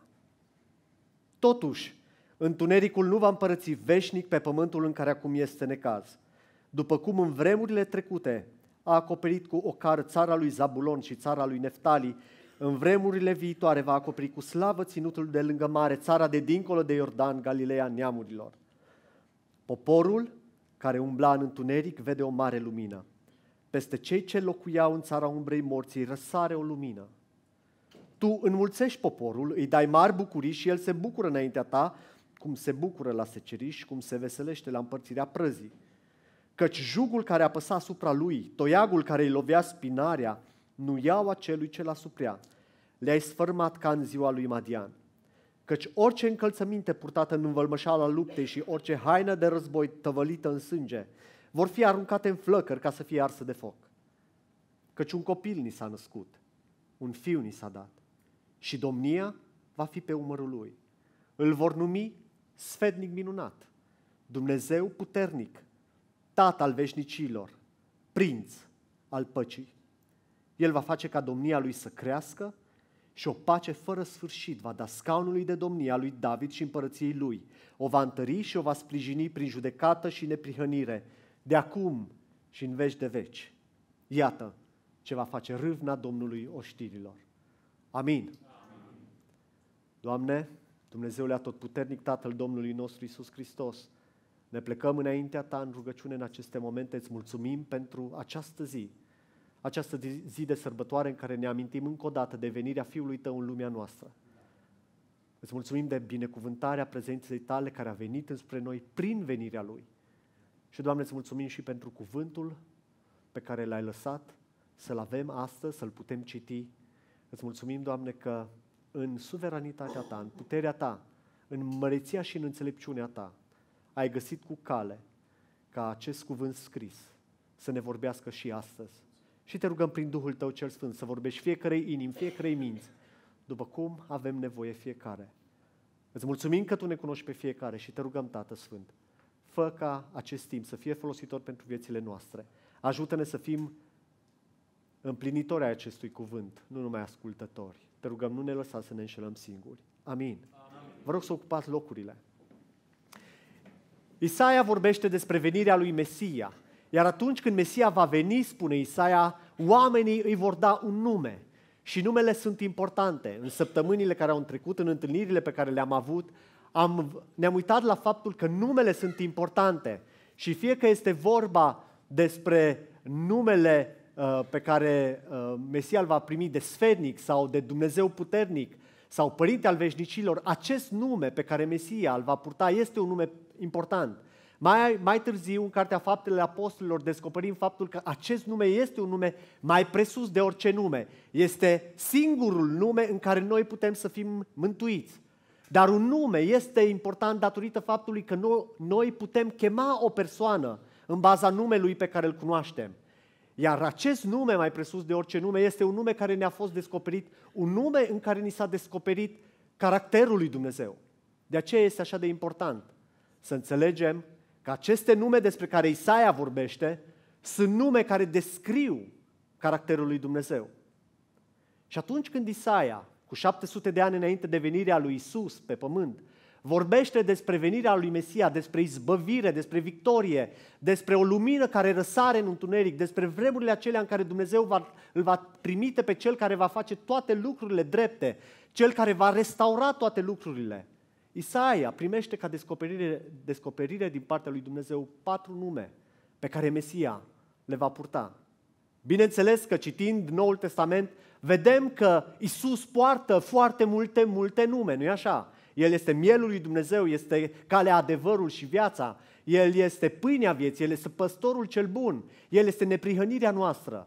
Speaker 10: Totuși, întunericul nu va împărăți veșnic pe pământul în care acum este necaz. După cum în vremurile trecute a acoperit cu ocar țara lui Zabulon și țara lui Neftali, în vremurile viitoare va acoperi cu slavă ținutul de lângă mare, țara de dincolo de Iordan, Galileea neamurilor. Poporul care umbla în întuneric vede o mare lumină. Peste cei ce locuiau în țara umbrei morții răsare o lumină. Tu înmulțești poporul, îi dai mari bucurii și el se bucură înaintea ta, cum se bucură la seceriș, cum se veselește la împărțirea prăzii. Căci jugul care apăsa asupra lui, toiagul care îi lovea spinarea, nu iau acelui ce l-a suprea. Le-ai sfărmat ca în ziua lui Madian. Căci orice încălțăminte purtată în învălmășala luptei și orice haină de război tăvălită în sânge vor fi aruncate în flăcări ca să fie arsă de foc. Căci un copil ni s-a născut, un fiu ni s-a dat și domnia va fi pe umărul lui. Îl vor numi Sfetnic minunat, Dumnezeu puternic, Tată al veșnicilor, Prinț al păcii. El va face ca domnia lui să crească și o pace fără sfârșit va da scaunului de domnia lui David și împărăției lui. O va întări și o va sprijini prin judecată și neprihănire, de acum și în veci de veci. Iată ce va face râvna Domnului oștirilor. Amin. Doamne, Dumnezeule atotputernic, Tatăl Domnului nostru Iisus Hristos, ne plecăm înaintea Ta în rugăciune în aceste momente, îți mulțumim pentru această zi, această zi de sărbătoare în care ne amintim încă o dată de venirea Fiului Tău în lumea noastră. Îți mulțumim de binecuvântarea prezenței Tale care a venit înspre noi prin venirea Lui. Și, Doamne, îți mulțumim și pentru cuvântul pe care L-ai lăsat să-L avem astăzi, să-L putem citi. Îți mulțumim, Doamne, că în suveranitatea Ta, în puterea Ta, în măreția și în înțelepciunea Ta, ai găsit cu cale ca acest cuvânt scris să ne vorbească și astăzi. Și te rugăm prin Duhul Tău cel Sfânt să vorbești fiecarei inimi, fiecarei minți, după cum avem nevoie fiecare. Îți mulțumim că Tu ne cunoști pe fiecare și te rugăm, Tată Sfânt, fă ca acest timp să fie folositor pentru viețile noastre. Ajută-ne să fim împlinitori ai acestui cuvânt, nu numai ascultători. Te rugăm, nu ne lăsa să ne înșelăm singuri. Amin. Amin. Vă rog să ocupați locurile. Isaia vorbește despre venirea lui Mesia. Iar atunci când Mesia va veni, spune Isaia, oamenii îi vor da un nume. Și numele sunt importante. În săptămânile care au trecut, în întâlnirile pe care le-am avut, am, ne-am uitat la faptul că numele sunt importante. Și fie că este vorba despre numele uh, pe care uh, Mesia îl va primi de Sfetnic sau de Dumnezeu puternic sau Părinte al veșnicilor, acest nume pe care Mesia îl va purta este un nume important. Mai, mai târziu, în Cartea Faptele Apostolilor, descoperim faptul că acest nume este un nume mai presus de orice nume. Este singurul nume în care noi putem să fim mântuiți. Dar un nume este important datorită faptului că noi putem chema o persoană în baza numelui pe care îl cunoaștem. Iar acest nume, mai presus de orice nume, este un nume care ne-a fost descoperit, un nume în care ni s-a descoperit caracterul lui Dumnezeu. De aceea este așa de important să înțelegem că aceste nume despre care Isaia vorbește sunt nume care descriu caracterul lui Dumnezeu. Și atunci când Isaia, cu șapte sute de ani înainte de venirea lui Isus pe pământ, vorbește despre venirea lui Mesia, despre izbăvire, despre victorie, despre o lumină care răsare în întuneric, despre vremurile acelea în care Dumnezeu va, îl va trimite pe Cel care va face toate lucrurile drepte, Cel care va restaura toate lucrurile. Isaia primește ca descoperire, descoperire din partea lui Dumnezeu patru nume pe care Mesia le va purta. Bineînțeles că citind Noul Testament, vedem că Isus poartă foarte multe, multe nume, nu-i așa? El este mielul lui Dumnezeu, este calea, adevărul și viața. El este pâinea vieții, El este păstorul cel bun, El este neprihănirea noastră.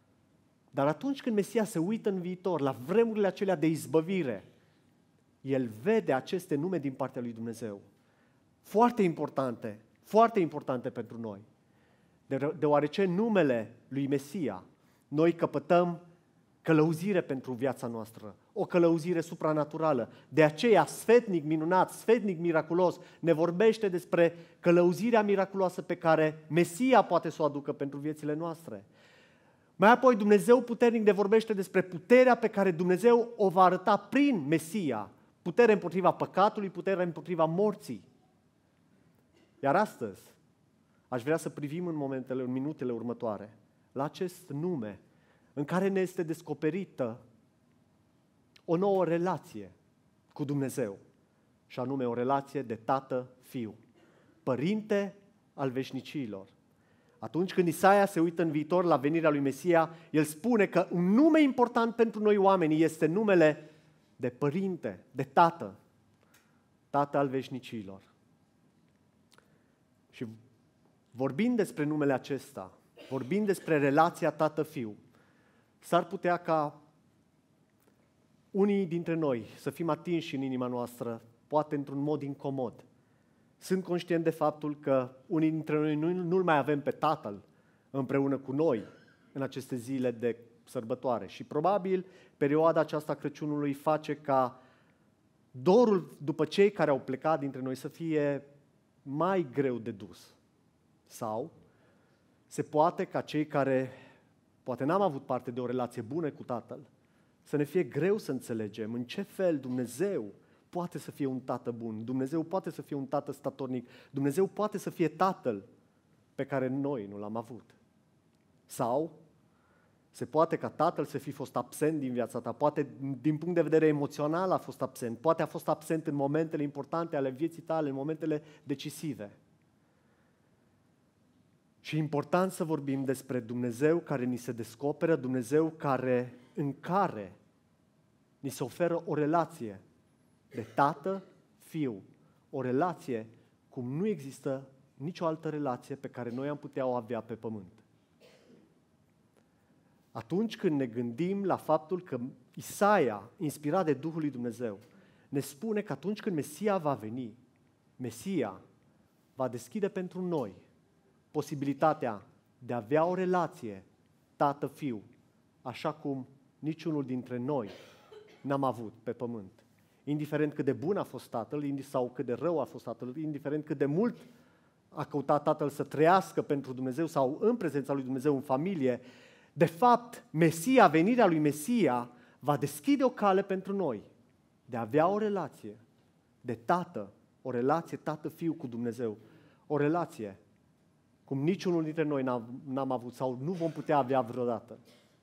Speaker 10: Dar atunci când Mesia se uită în viitor, la vremurile acelea de izbăvire, El vede aceste nume din partea lui Dumnezeu, foarte importante, foarte importante pentru noi, de- deoarece în numele lui Mesia noi căpătăm călăuzire pentru viața noastră, o călăuzire supranaturală. De aceea, sfetnic minunat, sfetnic miraculos, ne vorbește despre călăuzirea miraculoasă pe care Mesia poate să o aducă pentru viețile noastre. Mai apoi, Dumnezeu puternic ne vorbește despre puterea pe care Dumnezeu o va arăta prin Mesia, putere împotriva păcatului, putere împotriva morții. Iar astăzi, aș vrea să privim în momentele, în minutele următoare, la acest nume în care ne este descoperită o nouă relație cu Dumnezeu, și anume o relație de tată-fiu, părinte al veșnicilor. Atunci când Isaia se uită în viitor la venirea lui Mesia, el spune că un nume important pentru noi oamenii este numele de părinte, de tată, tată al veșnicilor. Și vorbind despre numele acesta, vorbind despre relația tată-fiu, s-ar putea ca unii dintre noi să fim atinși în inima noastră, poate într-un mod incomod. Sunt conștient de faptul că unii dintre noi nu, nu-L mai avem pe Tatăl împreună cu noi în aceste zile de sărbătoare. Și probabil perioada aceasta Crăciunului face ca dorul după cei care au plecat dintre noi să fie mai greu de dus. Sau se poate ca cei care poate n-am avut parte de o relație bună cu Tatăl, să ne fie greu să înțelegem în ce fel Dumnezeu poate să fie un tată bun, Dumnezeu poate să fie un tată statornic, Dumnezeu poate să fie Tatăl pe care noi nu l-am avut. Sau se poate ca Tatăl să fi fost absent din viața ta, poate din punct de vedere emoțional a fost absent, poate a fost absent în momentele importante ale vieții tale, în momentele decisive. Și e important să vorbim despre Dumnezeu care ni se descoperă, Dumnezeu care, în care ni se oferă o relație de tată-fiu, o relație cum nu există nicio altă relație pe care noi am putea o avea pe pământ. Atunci când ne gândim la faptul că Isaia, inspirat de Duhul lui Dumnezeu, ne spune că atunci când Mesia va veni, Mesia va deschide pentru noi posibilitatea de a avea o relație tată-fiu, așa cum niciunul dintre noi n-am avut pe pământ. Indiferent cât de bun a fost Tatăl sau cât de rău a fost Tatăl, indiferent cât de mult a căutat Tatăl să trăiască pentru Dumnezeu sau în prezența lui Dumnezeu în familie, de fapt, Mesia, venirea lui Mesia, va deschide o cale pentru noi de a avea o relație de tată, o relație tată-fiu cu Dumnezeu, o relație cum niciunul dintre noi n-am, n-am avut sau nu vom putea avea vreodată.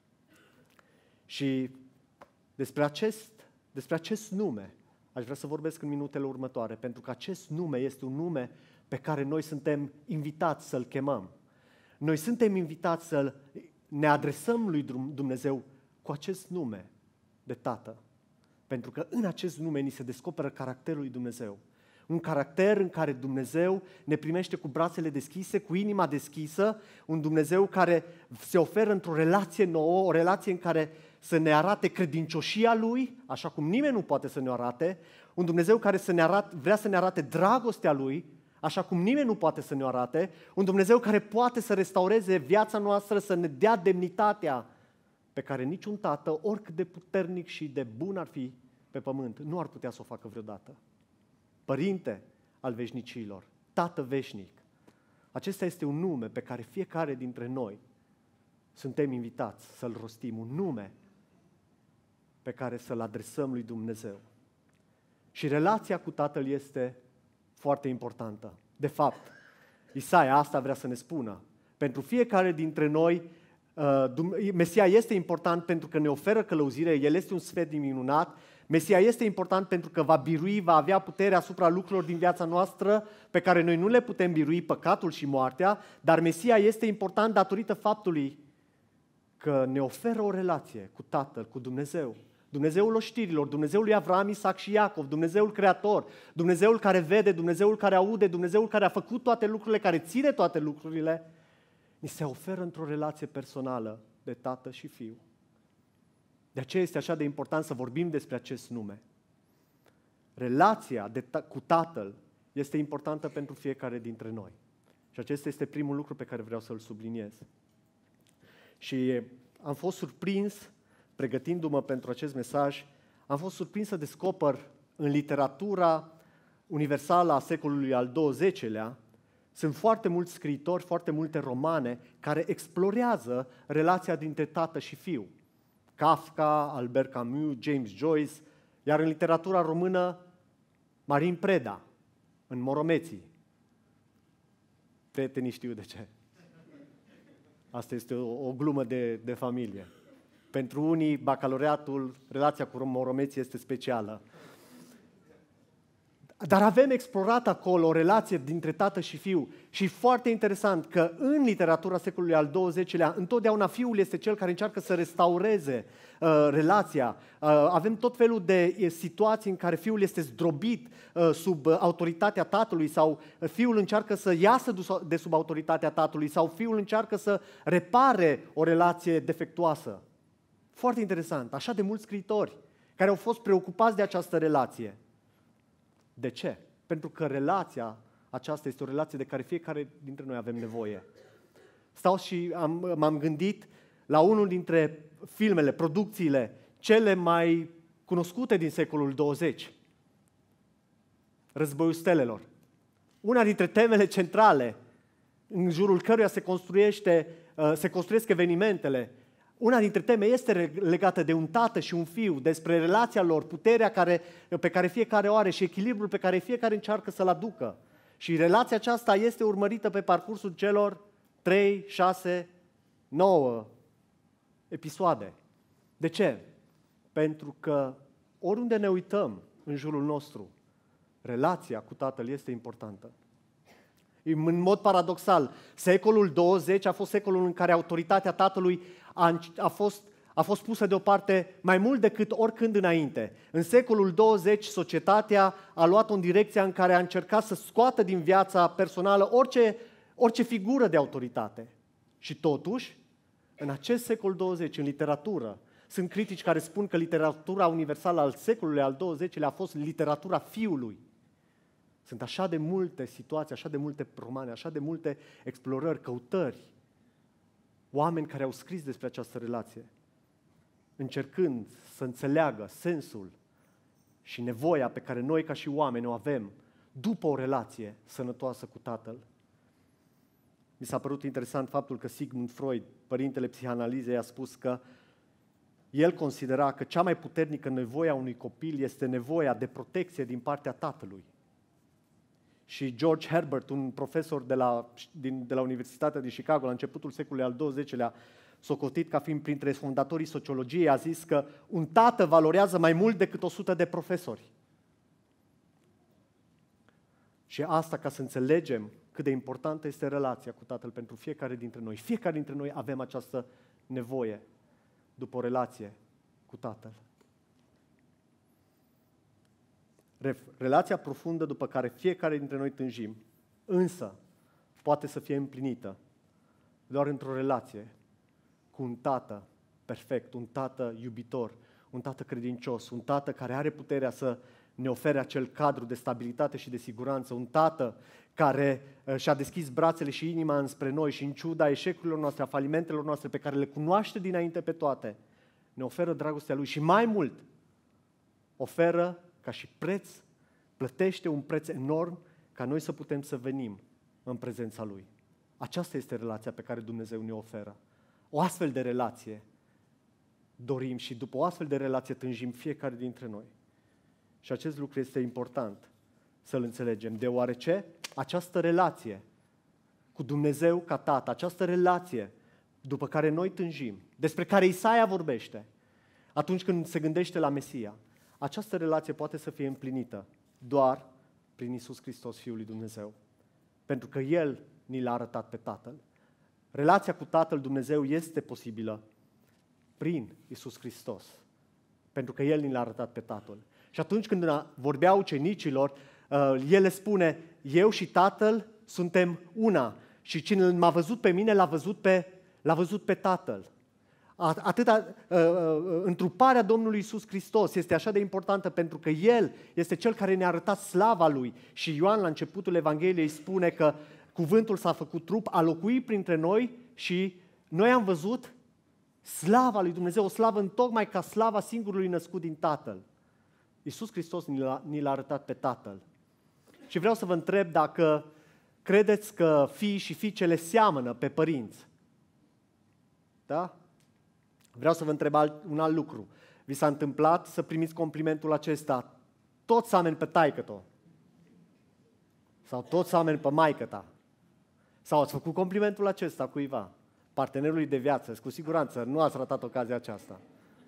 Speaker 10: Și despre acest, despre acest nume aș vrea să vorbesc în minutele următoare, pentru că acest nume este un nume pe care noi suntem invitați să-L chemăm. Noi suntem invitați să ne adresăm lui Dumnezeu cu acest nume de Tată, pentru că în acest nume ni se descoperă caracterul lui Dumnezeu. Un caracter în care Dumnezeu ne primește cu brațele deschise, cu inima deschisă, un Dumnezeu care se oferă într-o relație nouă, o relație în care să ne arate credincioșia Lui, așa cum nimeni nu poate să ne arate, un Dumnezeu care să ne arate, vrea să ne arate dragostea Lui, așa cum nimeni nu poate să ne arate, un Dumnezeu care poate să restaureze viața noastră, să ne dea demnitatea pe care niciun tată, oricât de puternic și de bun ar fi pe pământ, nu ar putea să o facă vreodată. Părinte al veșnicilor, Tată veșnic. Acesta este un nume pe care fiecare dintre noi suntem invitați să-l rostim, un nume pe care să-l adresăm lui Dumnezeu. Și relația cu Tatăl este foarte importantă. De fapt, Isaia asta vrea să ne spună. Pentru fiecare dintre noi, Mesia este important pentru că ne oferă călăuzire, El este un sfetnic minunat. Mesia este important pentru că va birui, va avea putere asupra lucrurilor din viața noastră pe care noi nu le putem birui, păcatul și moartea, dar Mesia este important datorită faptului că ne oferă o relație cu Tatăl, cu Dumnezeu. Dumnezeul oștirilor, Dumnezeul lui Avram, Isaac și Iacov, Dumnezeul creator, Dumnezeul care vede, Dumnezeul care aude, Dumnezeul care a făcut toate lucrurile, care ține toate lucrurile, ni se oferă într-o relație personală de tată și fiu. De aceea este așa de important să vorbim despre acest nume. Relația de ta- cu Tatăl este importantă pentru fiecare dintre noi. Și acesta este primul lucru pe care vreau să-l subliniez. Și am fost surprins, pregătindu-mă pentru acest mesaj, am fost surprins să descoper în literatura universală a secolului al douăzeci-lea, sunt foarte mulți scriitori, foarte multe romane care explorează relația dintre tată și fiu. Kafka, Albert Camus, James Joyce, iar în literatura română, Marin Preda, în Moromeții. Prietenii știu de ce. Asta este o, o glumă de, de familie. Pentru unii, bacalaureatul, relația cu Moromeții este specială. Dar avem explorat acolo o relație dintre tată și fiu și foarte interesant că în literatura secolului al douăzeci-lea întotdeauna fiul este cel care încearcă să restaureze uh, relația. Uh, avem tot felul de uh, situații în care fiul este zdrobit uh, sub uh, autoritatea tatălui sau uh, fiul încearcă să iasă de sub autoritatea tatălui sau fiul încearcă să repare o relație defectuoasă. Foarte interesant. Așa de mulți scriitori care au fost preocupați de această relație. De ce? Pentru că relația aceasta este o relație de care fiecare dintre noi avem nevoie. Stau și am, m-am gândit la unul dintre filmele, producțiile cele mai cunoscute din secolul douăzeci. Războiul Stelelor. Una dintre temele centrale în jurul căruia se construiește, se construiesc evenimentele. Una dintre teme este legată de un tată și un fiu, despre relația lor, puterea care, pe care fiecare o are și echilibrul pe care fiecare încearcă să-l aducă. Și relația aceasta este urmărită pe parcursul celor trei, șase, nouă episoade. De ce? Pentru că oriunde ne uităm în jurul nostru, relația cu Tatăl este importantă. În mod paradoxal, secolul douăzeci a fost secolul în care autoritatea Tatălui a, a, fost, a fost pusă deoparte mai mult decât oricând înainte. În secolul douăzeci, societatea a luat-o în direcția în care a încercat să scoată din viața personală orice, orice figură de autoritate. Și totuși, în acest secol douăzeci, în literatură, sunt critici care spun că literatura universală al secolului al douăzeci-lea a fost literatura fiului. Sunt așa de multe situații, așa de multe romane, așa de multe explorări, căutări, oameni care au scris despre această relație, încercând să înțeleagă sensul și nevoia pe care noi ca și oameni o avem după o relație sănătoasă cu Tatăl. Mi s-a părut interesant faptul că Sigmund Freud, părintele psihanalizei, a spus că el considera că cea mai puternică nevoie a unui copil este nevoia de protecție din partea tatălui. Și George Herbert, un profesor de la, din, de la Universitatea din Chicago, la începutul secolului al douăzeci-lea, socotit ca fiind printre fondatorii sociologiei, a zis că un tată valorează mai mult decât o sută de profesori. Și asta ca să înțelegem cât de importantă este relația cu Tatăl pentru fiecare dintre noi. Fiecare dintre noi avem această nevoie după o relație cu Tatăl. Relația profundă după care fiecare dintre noi tânjim, însă poate să fie împlinită doar într-o relație cu un tată perfect, un tată iubitor, un tată credincios, un tată care are puterea să ne ofere acel cadru de stabilitate și de siguranță, un tată care și-a deschis brațele și inima înspre noi și în ciuda eșecurilor noastre, a falimentelor noastre pe care le cunoaște dinainte pe toate, ne oferă dragostea Lui și mai mult oferă ca și preț, plătește un preț enorm ca noi să putem să venim în prezența Lui. Aceasta este relația pe care Dumnezeu ne oferă. O astfel de relație dorim și după o astfel de relație tânjim fiecare dintre noi. Și acest lucru este important să-l înțelegem, deoarece această relație cu Dumnezeu ca Tată, această relație după care noi tânjim, despre care Isaia vorbește atunci când se gândește la Mesia, această relație poate să fie împlinită doar prin Iisus Hristos, Fiul lui Dumnezeu. Pentru că El ni l-a arătat pe Tatăl. Relația cu Tatăl Dumnezeu este posibilă prin Iisus Hristos. Pentru că El ni l-a arătat pe Tatăl. Și atunci când vorbea ucenicilor, El le spune, eu și Tatăl suntem una. Și cine m-a văzut pe mine, l-a văzut pe, l-a văzut pe Tatăl. Atâta, întruparea Domnului Iisus Hristos este așa de importantă pentru că El este Cel care ne-a arătat slava Lui. Și Ioan la începutul Evangheliei spune că Cuvântul s-a făcut trup, a locuit printre noi și noi am văzut slava lui Dumnezeu, o slavă întocmai ca slava singurului născut din Tatăl. Iisus Hristos ni l-a, ni l-a arătat pe Tatăl. Și vreau să vă întreb dacă credeți că fii și fiicele seamănă pe părinți. Da? Vreau să vă întreb alt, un alt lucru. Vi s-a întâmplat să primiți complimentul acesta? Toți sameni pe taică-to. Sau toți sameni pe maică-ta. Sau ați făcut complimentul acesta cuiva, partenerului de viață, cu siguranță nu ați ratat ocazia aceasta.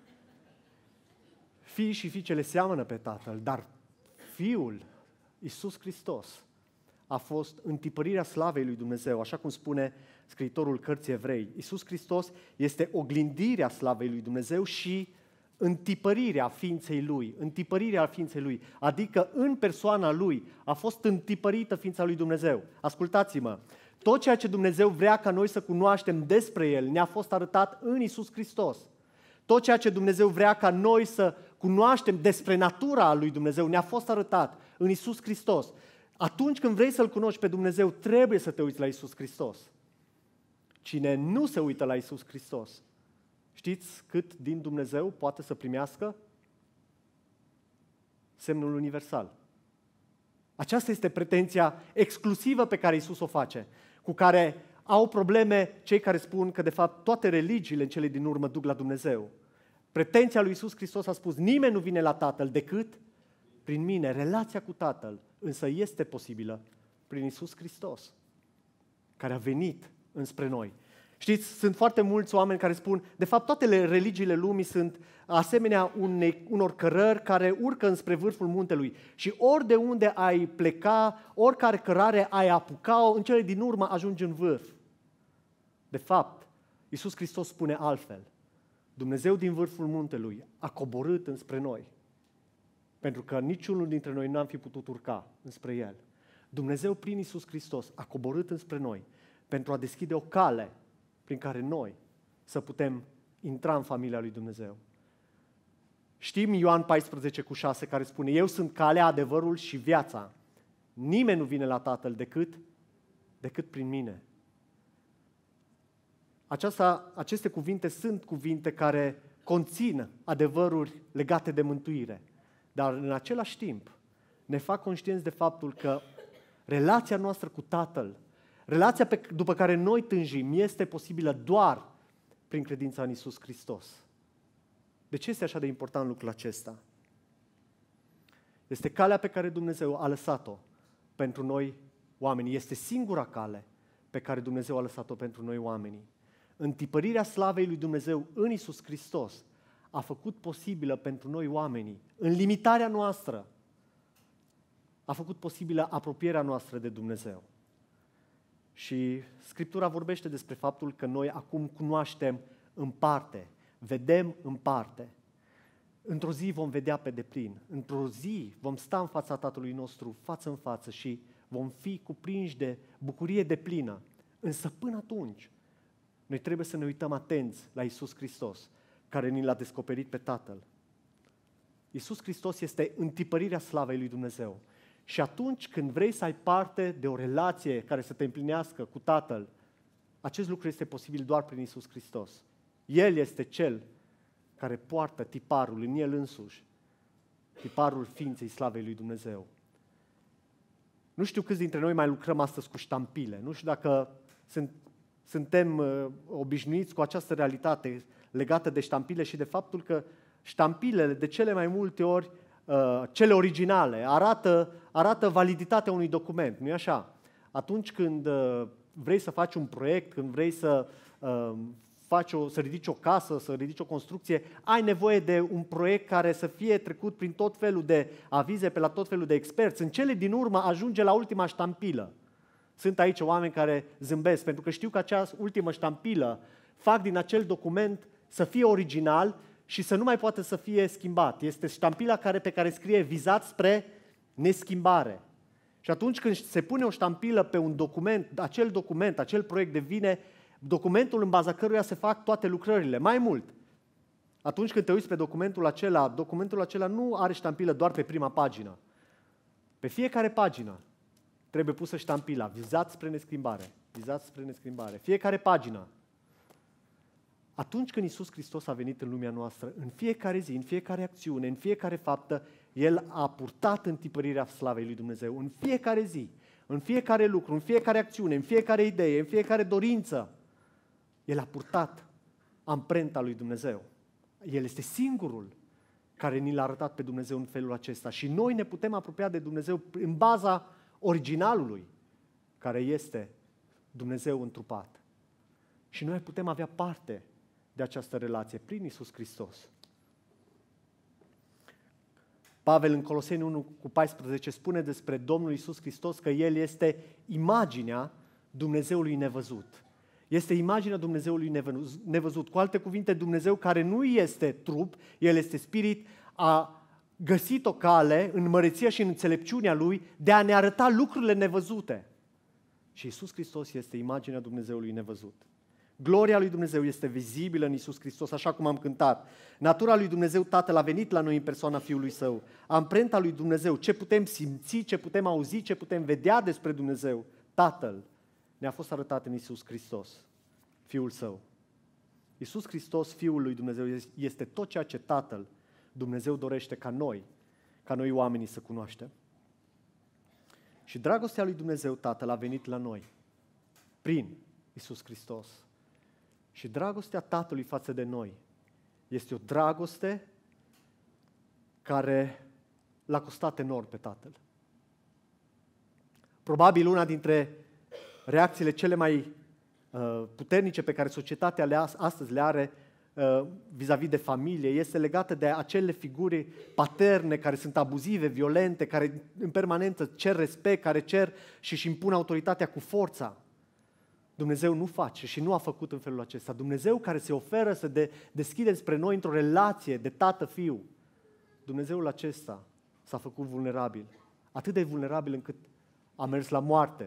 Speaker 10: Fii și fiicele seamănă pe Tatăl, dar Fiul, Iisus Hristos, a fost întipărirea slavei lui Dumnezeu, așa cum spune scriitorul cărții Evrei. Iisus Hristos este oglindirea slavei lui Dumnezeu și întipărirea ființei Lui, întipărirea ființei Lui, adică în persoana Lui a fost întipărită ființa lui Dumnezeu. Ascultați-mă, tot ceea ce Dumnezeu vrea ca noi să cunoaștem despre El ne-a fost arătat în Iisus Hristos. Tot ceea ce Dumnezeu vrea ca noi să cunoaștem despre natura lui Dumnezeu ne-a fost arătat în Iisus Hristos. Atunci când vrei să-L cunoști pe Dumnezeu, trebuie să te uiți la Iisus Hristos. Cine nu se uită la Iisus Hristos, știți cât din Dumnezeu poate să primească? Semnul universal. Aceasta este pretenția exclusivă pe care Iisus o face, cu care au probleme cei care spun că de fapt toate religiile în cele din urmă duc la Dumnezeu. Pretenția lui Iisus Hristos a spus, nimeni nu vine la Tatăl decât prin mine. Relația cu Tatăl însă este posibilă prin Iisus Hristos, care a venit înspre noi. Știți, sunt foarte mulți oameni care spun, de fapt toate religiile lumii sunt asemenea unei, unor cărări care urcă înspre vârful muntelui și ori de unde ai pleca, oricare cărare ai apuca-o, în cele din urmă ajungi în vârf. De fapt, Iisus Hristos spune altfel. Dumnezeu din vârful muntelui a coborât înspre noi, pentru că niciunul dintre noi n-am fi putut urca înspre El. Dumnezeu prin Iisus Hristos a coborât înspre noi pentru a deschide o cale prin care noi să putem intra în familia lui Dumnezeu. Știm Ioan paisprezece cu șase care spune, eu sunt calea, adevărul și viața. Nimeni nu vine la Tatăl decât, decât prin mine. Aceasta, aceste cuvinte sunt cuvinte care conțin adevăruri legate de mântuire, dar în același timp ne fac conștienți de faptul că relația noastră cu Tatăl, relația pe, după care noi tânjim, este posibilă doar prin credința în Iisus Hristos. De ce este așa de important lucrul acesta? Este calea pe care Dumnezeu a lăsat-o pentru noi oamenii. Este singura cale pe care Dumnezeu a lăsat-o pentru noi oamenii. Întipărirea slavei lui Dumnezeu în Iisus Hristos a făcut posibilă pentru noi oamenii, în limitarea noastră, a făcut posibilă apropierea noastră de Dumnezeu. Și Scriptura vorbește despre faptul că noi acum cunoaștem în parte, vedem în parte. Într-o zi vom vedea pe deplin, într-o zi vom sta în fața Tatălui nostru, față în față și vom fi cuprinși de bucurie deplină. Însă până atunci, noi trebuie să ne uităm atenți la Iisus Hristos, care ni l-a descoperit pe Tatăl. Iisus Hristos este întipărirea slavei lui Dumnezeu. Și atunci când vrei să ai parte de o relație care să te împlinească cu Tatăl, acest lucru este posibil doar prin Iisus Hristos. El este Cel care poartă tiparul în El însuși, tiparul ființei slavei lui Dumnezeu. Nu știu câți dintre noi mai lucrăm astăzi cu ștampile, nu știu dacă sunt, suntem uh, obișnuiți cu această realitate legată de ștampile și de faptul că ștampilele de cele mai multe ori Uh, cele originale, arată, arată validitatea unui document, nu-i așa? Atunci când uh, vrei să faci un proiect, când vrei să, uh, faci o, să ridici o casă, să ridici o construcție, ai nevoie de un proiect care să fie trecut prin tot felul de avize, pe la tot felul de experți. În cele din urmă ajunge la ultima ștampilă. Sunt aici oameni care zâmbesc, pentru că știu că acea ultimă ștampilă fac din acel document să fie original și să nu mai poată să fie schimbat. Este ștampila care, pe care scrie vizat spre neschimbare. Și atunci când se pune o ștampilă pe un document, acel document, acel proiect devine documentul în baza căruia se fac toate lucrările. Mai mult, atunci când te uiți pe documentul acela, documentul acela nu are ștampilă doar pe prima pagină. Pe fiecare pagină trebuie pusă ștampila, vizat spre neschimbare, vizat spre neschimbare. Fiecare pagină. Atunci când Iisus Hristos a venit în lumea noastră, în fiecare zi, în fiecare acțiune, în fiecare faptă, El a purtat întipărirea slavei lui Dumnezeu. În fiecare zi, în fiecare lucru, în fiecare acțiune, în fiecare idee, în fiecare dorință, El a purtat amprenta lui Dumnezeu. El este singurul care ni l-a arătat pe Dumnezeu în felul acesta. Și noi ne putem apropia de Dumnezeu în baza originalului, care este Dumnezeu întrupat. Și noi putem avea parte de această relație prin Iisus Hristos. Pavel în Coloseni unu cu paisprezece spune despre Domnul Iisus Hristos că El este imaginea Dumnezeului nevăzut. Este imaginea Dumnezeului nevăzut. Cu alte cuvinte, Dumnezeu care nu este trup, El este spirit, a găsit o cale în măreția și în înțelepciunea Lui de a ne arăta lucrurile nevăzute. Și Iisus Hristos este imaginea Dumnezeului nevăzut. Gloria lui Dumnezeu este vizibilă în Iisus Hristos, așa cum am cântat. Natura lui Dumnezeu Tatăl a venit la noi în persoana Fiului Său. Amprenta lui Dumnezeu, ce putem simți, ce putem auzi, ce putem vedea despre Dumnezeu, Tatăl, ne-a fost arătat în Iisus Hristos, Fiul Său. Iisus Hristos, Fiul lui Dumnezeu, este tot ceea ce Tatăl, Dumnezeu dorește ca noi, ca noi oamenii să cunoaștem. Și dragostea lui Dumnezeu Tatăl a venit la noi prin Iisus Hristos. Și dragostea Tatălui față de noi este o dragoste care l-a costat enorm pe Tatăl. Probabil una dintre reacțiile cele mai uh, puternice pe care societatea le astăzi le are uh, vis-a-vis de familie este legată de acele figuri paterne care sunt abuzive, violente, care în permanență cer respect, care cer și își impun autoritatea cu forța. Dumnezeu nu face și nu a făcut în felul acesta. Dumnezeu care se oferă să de, deschide spre noi într-o relație de tată-fiu. Dumnezeul acesta s-a făcut vulnerabil. Atât de vulnerabil încât a mers la moarte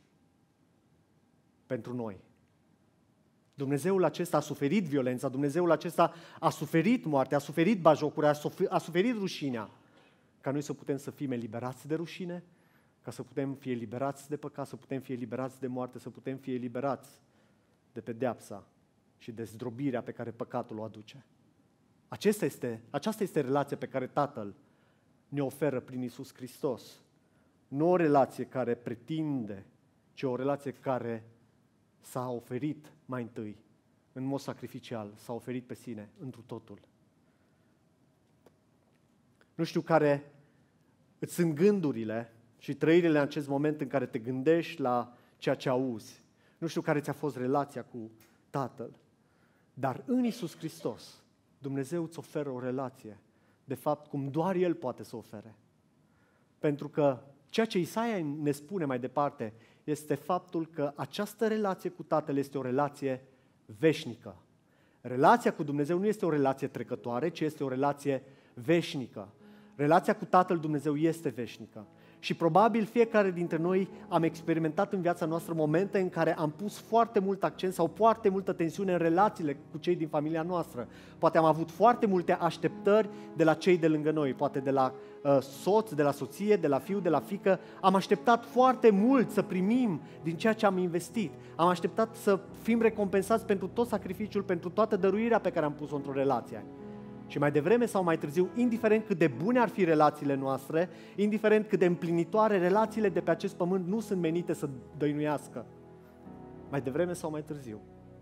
Speaker 10: pentru noi. Dumnezeul acesta a suferit violența, Dumnezeul acesta a suferit moartea, a suferit bajocurea, a suferit rușinea, ca noi să putem să fim eliberați de rușine, ca să putem fi eliberați de păcat, să putem fi eliberați de moarte, să putem fi eliberați de pedeapsa și de zdrobirea pe care păcatul o aduce. Aceasta este, aceasta este relația pe care Tatăl ne oferă prin Iisus Hristos. Nu o relație care pretinde, ci o relație care s-a oferit mai întâi, în mod sacrificial, s-a oferit pe sine, întru totul. Nu știu care îți sunt gândurile și trăirile în acest moment în care te gândești la ceea ce auzi. Nu știu care ți-a fost relația cu Tatăl, dar în Iisus Hristos Dumnezeu îți oferă o relație, de fapt, cum doar El poate să ofere. Pentru că ceea ce Isaia ne spune mai departe este faptul că această relație cu Tatăl este o relație veșnică. Relația cu Dumnezeu nu este o relație trecătoare, ci este o relație veșnică. Relația cu Tatăl Dumnezeu este veșnică. Și probabil fiecare dintre noi am experimentat în viața noastră momente în care am pus foarte mult accent sau foarte multă tensiune în relațiile cu cei din familia noastră. Poate am avut foarte multe așteptări de la cei de lângă noi, poate de la uh, soț, de la soție, de la fiu, de la fiică. Am așteptat foarte mult să primim din ceea ce am investit. Am așteptat să fim recompensați pentru tot sacrificiul, pentru toată dăruirea pe care am pus-o într-o relație. Și mai devreme sau mai târziu, indiferent cât de bune ar fi relațiile noastre, indiferent cât de împlinitoare, relațiile de pe acest pământ nu sunt menite să dăinuiască. Mai devreme sau mai târziu,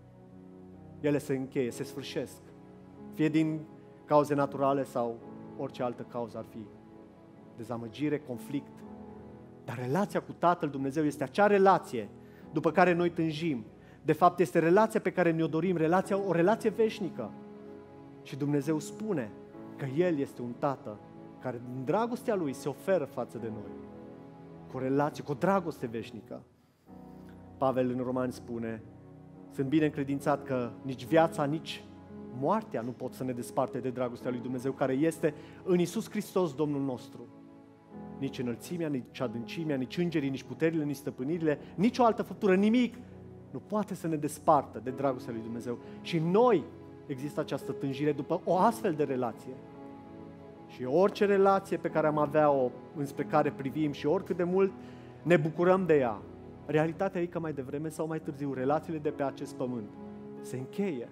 Speaker 10: ele se încheie, se sfârșesc, fie din cauze naturale sau orice altă cauză ar fi. Dezamăgire, conflict. Dar relația cu Tatăl Dumnezeu este acea relație după care noi tânjim. De fapt, este relația pe care ne-o dorim, relația, o relație veșnică. Și Dumnezeu spune că El este un Tată care în dragostea Lui se oferă față de noi, cu o relație, cu o dragoste veșnică. Pavel în Romani spune: sunt bine încredințat că nici viața, nici moartea nu pot să ne desparte de dragostea lui Dumnezeu, care este în Iisus Hristos, Domnul nostru. Nici înălțimea, nici adâncimea, nici îngerii, nici puterile, nici stăpânirile, nici o altă făptură, nimic nu poate să ne despartă de dragostea lui Dumnezeu. Și noi există această tânjire după o astfel de relație. Și orice relație pe care am avea-o, înspre care privim, și oricât de mult ne bucurăm de ea. Realitatea e că mai devreme sau mai târziu relațiile de pe acest pământ se încheie.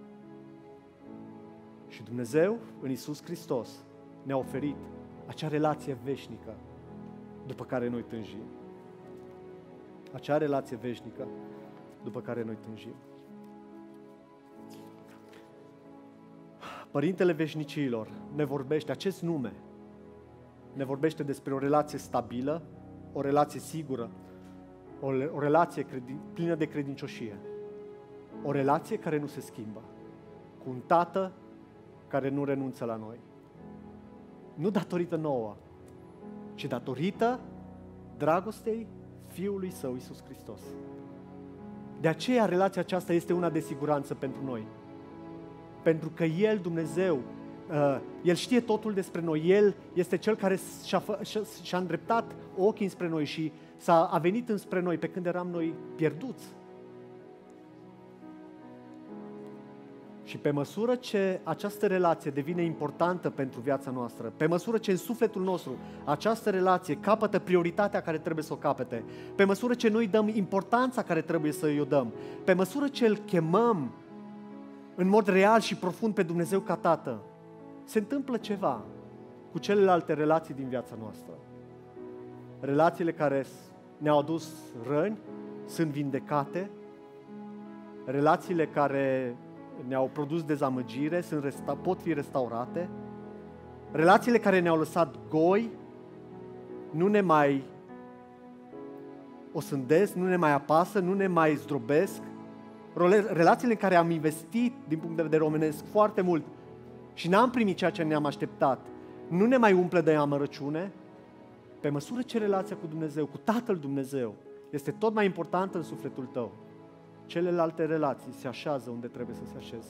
Speaker 10: Și Dumnezeu, în Iisus Hristos, ne-a oferit acea relație veșnică după care noi tânjim. Acea relație veșnică după care noi tânjim. Părintele Veșnicilor ne vorbește, acest nume ne vorbește despre o relație stabilă, o relație sigură, o, o relație credi- plină de credincioșie, o relație care nu se schimbă, cu un tată care nu renunță la noi. Nu datorită nouă, ci datorită dragostei Fiului Său, Iisus Hristos. De aceea relația aceasta este una de siguranță pentru noi. Pentru că El, Dumnezeu, uh, El știe totul despre noi. El este Cel care și-a, fă, și-a îndreptat ochii spre noi și s-a a venit înspre noi pe când eram noi pierduți. Și pe măsură ce această relație devine importantă pentru viața noastră, pe măsură ce în sufletul nostru această relație capătă prioritatea care trebuie să o capete, pe măsură ce noi dăm importanța care trebuie să îi o dăm, pe măsură ce îl chemăm în mod real și profund pe Dumnezeu ca Tată, se întâmplă ceva cu celelalte relații din viața noastră. Relațiile care ne-au adus răni sunt vindecate, relațiile care ne-au produs dezamăgire sunt resta- pot fi restaurate, relațiile care ne-au lăsat goi nu ne mai osândesc, nu ne mai apasă, nu ne mai zdrobesc, relațiile în care am investit din punct de vedere omenesc foarte mult și n-am primit ceea ce ne-am așteptat, nu ne mai umple de amărăciune. Pe măsură ce relația cu Dumnezeu, cu Tatăl Dumnezeu, este tot mai importantă în sufletul tău, celelalte relații se așează unde trebuie să se așeze.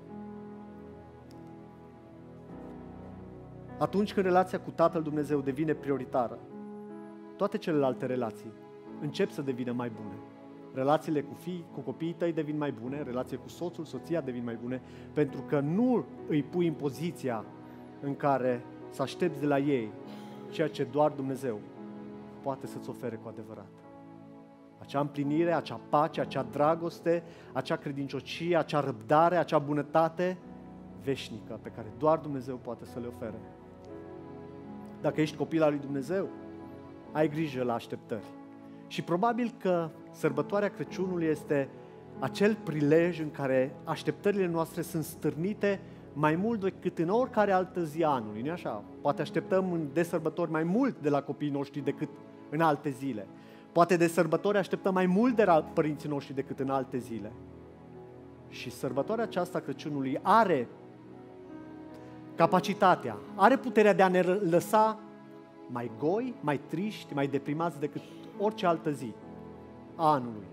Speaker 10: Atunci când relația cu Tatăl Dumnezeu devine prioritară, toate celelalte relații încep să devină mai bune. Relațiile cu fii, cu copiii tăi devin mai bune, relațiile cu soțul, soția devin mai bune, pentru că nu îi pui în poziția în care să aștepți de la ei ceea ce doar Dumnezeu poate să-ți ofere cu adevărat. Acea împlinire, acea pace, acea dragoste, acea credincioșie, acea răbdare, acea bunătate veșnică pe care doar Dumnezeu poate să le ofere. Dacă ești copil al lui Dumnezeu, ai grijă la așteptări. Și probabil că sărbătoarea Crăciunului este acel prilej în care așteptările noastre sunt stârnite mai mult decât în oricare altă zi a anului, nu așa? Poate așteptăm de sărbători mai mult de la copiii noștri decât în alte zile. Poate de sărbători așteptăm mai mult de la părinții noștri decât în alte zile. Și sărbătoarea aceasta Crăciunului are capacitatea, are puterea de a ne lăsa mai goi, mai triști, mai deprimați decât orice altă zi a anului.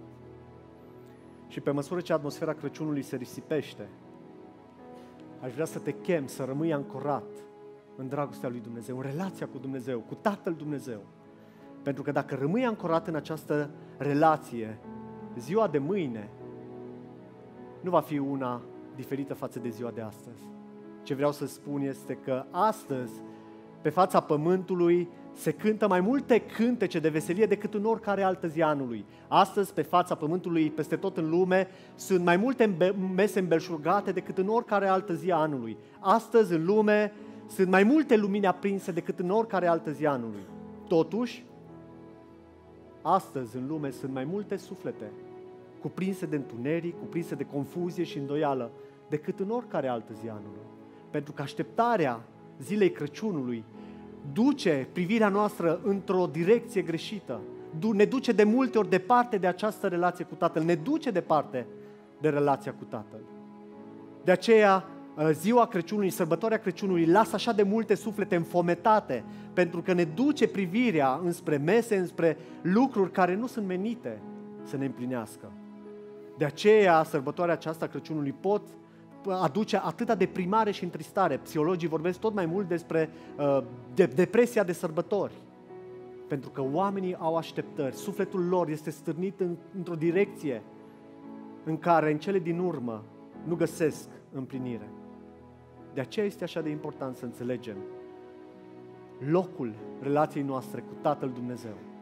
Speaker 10: Și pe măsură ce atmosfera Crăciunului se risipește, aș vrea să te chem să rămâi ancorat în dragostea lui Dumnezeu, în relația cu Dumnezeu, cu Tatăl Dumnezeu. Pentru că dacă rămâi ancorat în această relație, ziua de mâine nu va fi una diferită față de ziua de astăzi. Ce vreau să spun este că astăzi, pe fața pământului, se cântă mai multe cântece de veselie decât în oricare altă zi a anului. Astăzi, pe fața pământului, peste tot în lume, sunt mai multe mese îmbelșugate decât în oricare altă zi a anului. Astăzi, în lume, sunt mai multe lumini aprinse decât în oricare altă zi a anului. Totuși, astăzi, în lume, sunt mai multe suflete cuprinse de întuneric, cuprinse de confuzie și îndoială decât în oricare altă zi a anului. Pentru că așteptarea zilei Crăciunului duce privirea noastră într-o direcție greșită, ne duce de multe ori departe de această relație cu Tatăl, ne duce departe de relația cu Tatăl. De aceea, ziua Crăciunului, sărbătoarea Crăciunului, lasă așa de multe suflete înfometate, pentru că ne duce privirea înspre mese, înspre lucruri care nu sunt menite să ne împlinească. De aceea, sărbătoarea aceasta Crăciunului pot aduce atâta deprimare și întristare. Psihologii vorbesc tot mai mult despre uh, de, depresia de sărbători. Pentru că oamenii au așteptări, sufletul lor este stârnit în, într-o direcție în care în cele din urmă nu găsesc împlinire. De aceea este așa de important să înțelegem locul relației noastre cu Tatăl Dumnezeu.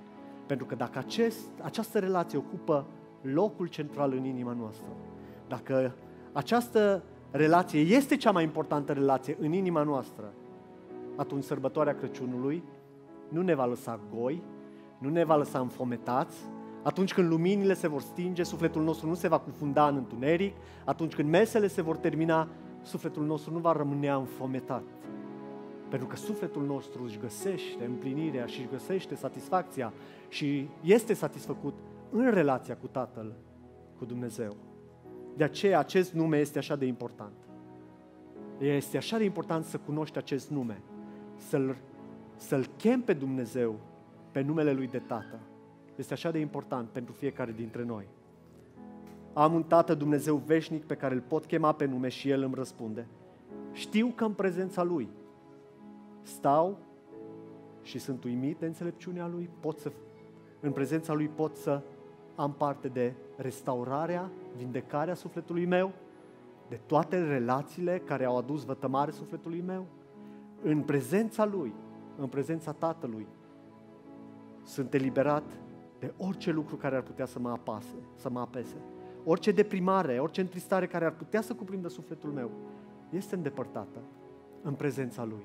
Speaker 10: Pentru că dacă acest, această relație ocupă locul central în inima noastră, dacă această relație este cea mai importantă relație în inima noastră, atunci sărbătoarea Crăciunului nu ne va lăsa goi, nu ne va lăsa înfometați. Atunci când luminile se vor stinge, sufletul nostru nu se va cufunda în întuneric. Atunci când mesele se vor termina, sufletul nostru nu va rămâne înfometat. Pentru că sufletul nostru își găsește împlinirea și își găsește satisfacția și este satisfăcut în relația cu Tatăl, cu Dumnezeu. De aceea acest nume este așa de important. Este așa de important să cunoști acest nume, să-L, să-L chem pe Dumnezeu pe numele Lui de Tată. Este așa de important pentru fiecare dintre noi. Am un Tată Dumnezeu veșnic pe care îl pot chema pe nume și El îmi răspunde. Știu că în prezența Lui stau și sunt uimit de înțelepciunea Lui, pot să, în prezența Lui pot să am parte de restaurarea, vindecarea sufletului meu, de toate relațiile care au adus vătămare sufletului meu. În prezența Lui, în prezența Tatălui, sunt eliberat de orice lucru care ar putea să mă apase, să mă apese. Orice deprimare, orice întristare care ar putea să cuprindă sufletul meu, este îndepărtată în prezența Lui.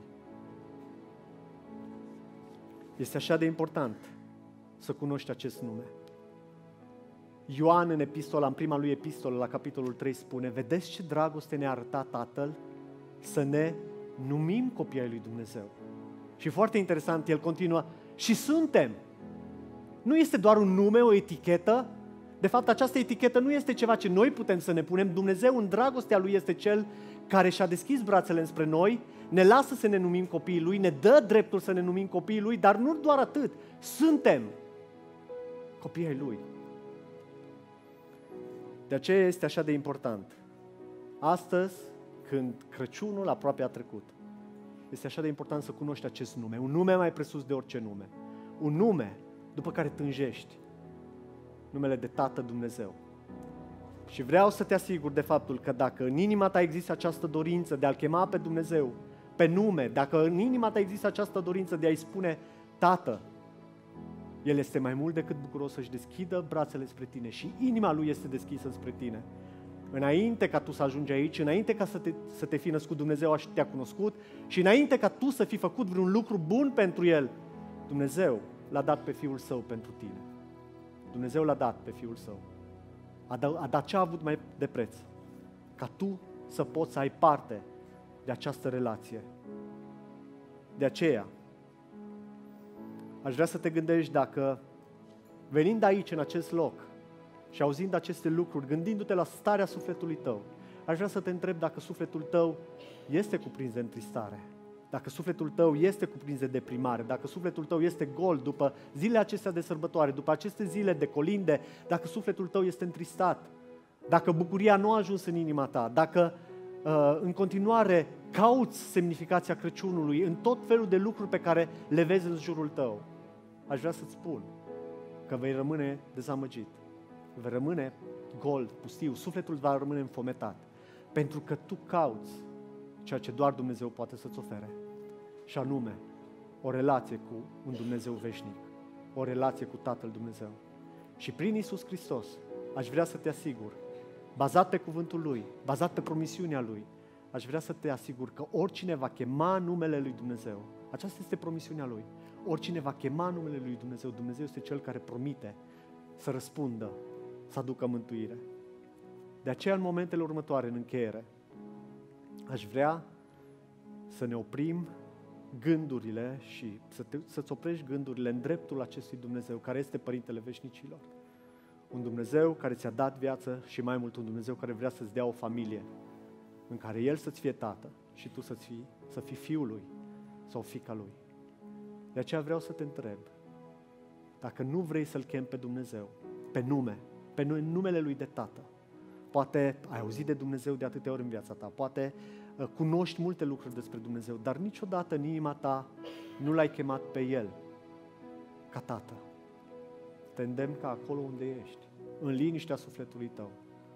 Speaker 10: Este așa de important să cunoști acest nume. Ioan în epistola, în prima lui epistolă, la capitolul trei, spune: vedeți ce dragoste ne-a arătat Tatăl să ne numim copii ai lui Dumnezeu. Și foarte interesant, el continuă: și suntem. Nu este doar un nume, o etichetă. De fapt, această etichetă nu este ceva ce noi putem să ne punem. Dumnezeu, în dragostea Lui, este Cel care și-a deschis brațele înspre noi, ne lasă să ne numim copiii Lui, ne dă dreptul să ne numim copiii Lui, dar nu doar atât. Suntem copiii ai Lui. De aceea este așa de important. Astăzi, când Crăciunul aproape a trecut, este așa de important să cunoști acest nume. Un nume mai presus de orice nume. Un nume după care tânjești. Numele de Tată Dumnezeu. Și vreau să te asigur de faptul că dacă în inima ta există această dorință de a-L chema pe Dumnezeu pe nume, dacă în inima ta există această dorință de a-i spune Tată, El este mai mult decât bucuros să-și deschidă brațele spre tine și inima Lui este deschisă spre tine. Înainte ca tu să ajungi aici, înainte ca să te, să te fi născut, Dumnezeu te-a cunoscut și înainte ca tu să fi făcut vreun lucru bun pentru El, Dumnezeu L-a dat pe Fiul Său pentru tine. Dumnezeu L-a dat pe Fiul Său. A dat, a dat ce a avut mai de preț, ca tu să poți să ai parte de această relație. De aceea, aș vrea să te gândești dacă, venind aici, în acest loc, și auzind aceste lucruri, gândindu-te la starea sufletului tău, aș vrea să te întreb dacă sufletul tău este cuprins de întristare, dacă sufletul tău este cuprins de deprimare, dacă sufletul tău este gol după zilele acestea de sărbătoare, după aceste zile de colinde, dacă sufletul tău este întristat, dacă bucuria nu a ajuns în inima ta, dacă uh, în continuare cauți semnificația Crăciunului în tot felul de lucruri pe care le vezi în jurul tău, aș vrea să-ți spun că vei rămâne dezamăgit, vei rămâne gol, pustiu, sufletul va rămâne înfometat, pentru că tu cauți ceea ce doar Dumnezeu poate să-ți ofere, și anume o relație cu un Dumnezeu veșnic, o relație cu Tatăl Dumnezeu. Și prin Iisus Hristos aș vrea să te asigur, bazat pe cuvântul Lui, bazat pe promisiunea Lui, aș vrea să te asigur că oricine va chema numele Lui Dumnezeu, aceasta este promisiunea Lui, oricine va chema numele Lui Dumnezeu, Dumnezeu este Cel care promite să răspundă, să aducă mântuire. De aceea, în momentele următoare, în încheiere, aș vrea să ne oprim gândurile și să te, să-ți oprești gândurile în dreptul acestui Dumnezeu, care este Părintele Veșnicilor. Un Dumnezeu care ți-a dat viață și mai mult un Dumnezeu care vrea să-ți dea o familie în care El să-ți fie tată și tu să-ți fii, să fii fiul Lui sau fiica Lui. De aceea vreau să te întreb, dacă nu vrei să-L chemi pe Dumnezeu, pe nume, pe numele Lui de Tată, poate ai auzit de Dumnezeu de atâtea ori în viața ta, poate uh, cunoști multe lucruri despre Dumnezeu, dar niciodată în inima ta nu L-ai chemat pe El ca Tată. Te îndemn ca acolo unde ești, în liniștea sufletului tău,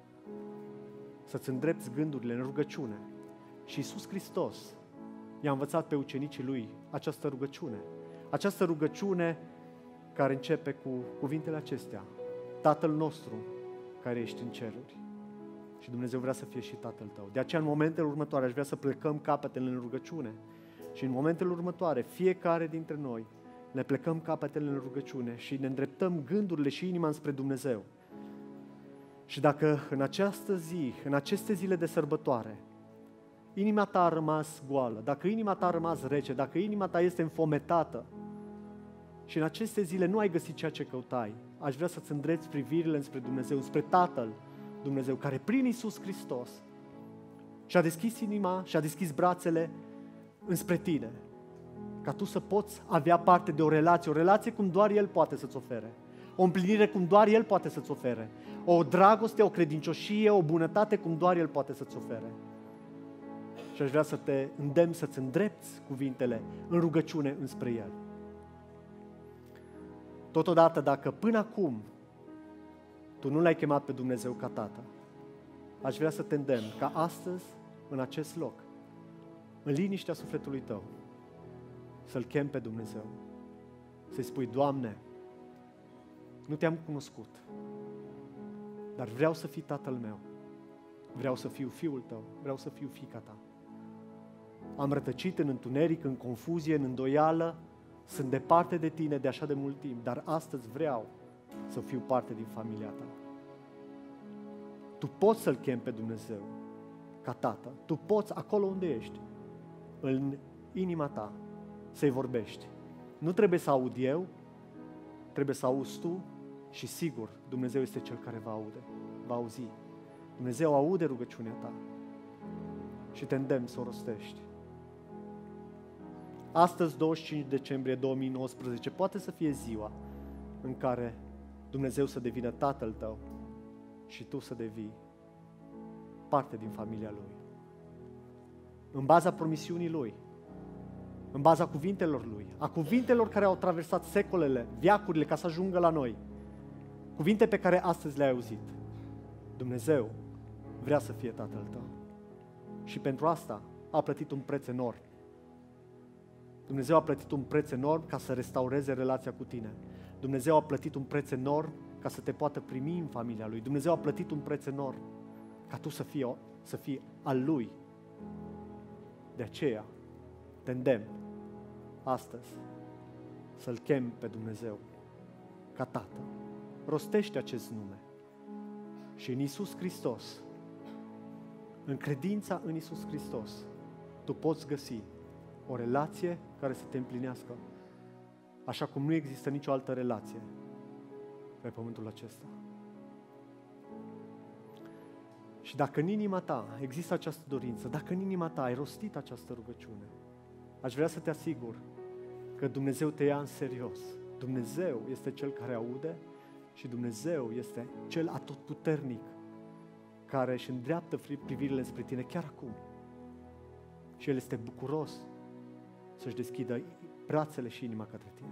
Speaker 10: să-ți îndrepți gândurile în rugăciune. Și Iisus Hristos i-a învățat pe ucenicii Lui această rugăciune. Această rugăciune care începe cu cuvintele acestea. Tatăl nostru care ești în ceruri. Și Dumnezeu vrea să fie și Tatăl tău. De aceea, în momentele următoare, aș vrea să plecăm capetele în rugăciune. Și în momentele următoare, fiecare dintre noi, ne plecăm capetele în rugăciune și ne îndreptăm gândurile și inima spre Dumnezeu. Și dacă în această zi, în aceste zile de sărbătoare, inima ta a rămas goală, dacă inima ta a rămas rece, dacă inima ta este înfometată și în aceste zile nu ai găsit ceea ce căutai, aș vrea să-ți îndrepți privirile înspre Dumnezeu, spre Tatăl Dumnezeu, care prin Iisus Hristos și-a deschis inima, și-a deschis brațele înspre tine, ca tu să poți avea parte de o relație, o relație cum doar El poate să-ți ofere, o împlinire cum doar El poate să-ți ofere, o dragoste, o credincioșie, o bunătate cum doar El poate să-ți ofere. Și aș vrea să te îndemn să-ți îndrepți cuvintele în rugăciune înspre El. Totodată, dacă până acum tu nu L-ai chemat pe Dumnezeu ca Tată, aș vrea să te îndemn ca astăzi, în acest loc, în liniștea sufletului tău, să-L chemi pe Dumnezeu, să-i spui: Doamne, nu te-am cunoscut, dar vreau să fii Tatăl meu, vreau să fiu Fiul tău, vreau să fiu fiica ta. Am rătăcit în întuneric, în confuzie, în îndoială, sunt departe de tine de așa de mult timp, dar astăzi vreau să fiu parte din familia ta. Tu poți să-L chemi pe Dumnezeu ca Tată, tu poți acolo unde ești, în inima ta, să-i vorbești. Nu trebuie să aud eu, trebuie să auzi tu și sigur Dumnezeu este Cel care va aude, va auzi. Dumnezeu aude rugăciunea ta și te îndemn să o rostești. Astăzi, douăzeci și cinci decembrie două mii nouăsprezece, poate să fie ziua în care Dumnezeu să devină Tatăl tău și tu să devii parte din familia Lui. În baza promisiunii Lui, în baza cuvintelor Lui, a cuvintelor care au traversat secolele, veacurile, ca să ajungă la noi, cuvinte pe care astăzi le-ai auzit. Dumnezeu vrea să fie Tatăl tău și pentru asta a plătit un preț enorm. Dumnezeu a plătit un preț enorm ca să restaureze relația cu tine. Dumnezeu a plătit un preț enorm ca să te poată primi în familia Lui. Dumnezeu a plătit un preț enorm ca tu să fii, să fii al Lui. De aceea te îndemn astăzi să-L chemi pe Dumnezeu ca Tată. Rostește acest nume și în Iisus Hristos, în credința în Iisus Hristos, tu poți găsi o relație care să te împlinească, așa cum nu există nicio altă relație pe pământul acesta. Și dacă în inima ta există această dorință, dacă în inima ta ai rostit această rugăciune, aș vrea să te asigur că Dumnezeu te ia în serios. Dumnezeu este Cel care aude și Dumnezeu este Cel atotputernic care își îndreaptă privirile spre tine chiar acum. Și El este bucuros să-și deschidă brațele și inima către tine.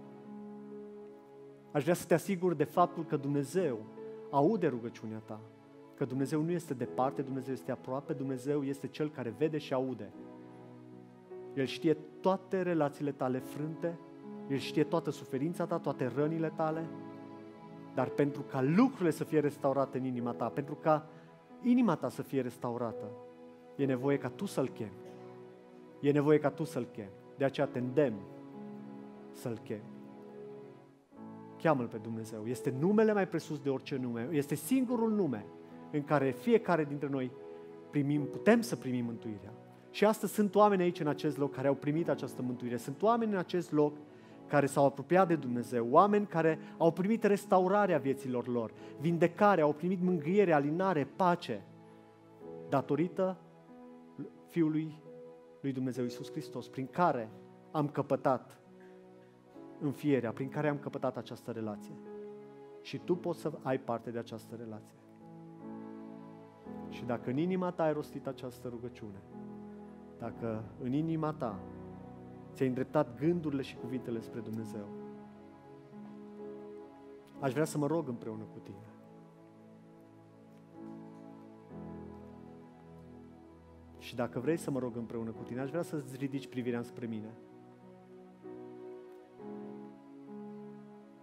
Speaker 10: Aș vrea să te asigur de faptul că Dumnezeu aude rugăciunea ta, că Dumnezeu nu este departe, Dumnezeu este aproape, Dumnezeu este Cel care vede și aude. El știe toate relațiile tale frânte, El știe toată suferința ta, toate rănile tale, dar pentru ca lucrurile să fie restaurate în inima ta, pentru ca inima ta să fie restaurată, e nevoie ca tu să-L chemi. E nevoie ca tu să-L chemi. De aceea te îndemn să-L chemi. Cheamă-L pe Dumnezeu. Este numele mai presus de orice nume. Este singurul nume în care fiecare dintre noi primim, putem să primim mântuirea. Și astăzi sunt oameni aici în acest loc care au primit această mântuire. Sunt oameni în acest loc care s-au apropiat de Dumnezeu, oameni care au primit restaurarea vieților lor, vindecare, au primit mângâiere, alinare, pace, datorită Fiului lui Dumnezeu Iisus Hristos, prin care am căpătat înfierea, prin care am căpătat această relație. Și tu poți să ai parte de această relație. Și dacă în inima ta ai rostit această rugăciune, dacă în inima ta ți-ai îndreptat gândurile și cuvintele spre Dumnezeu, aș vrea să mă rog împreună cu tine. Și dacă vrei să mă rog împreună cu tine, aș vrea să-ți ridici privirea spre mine.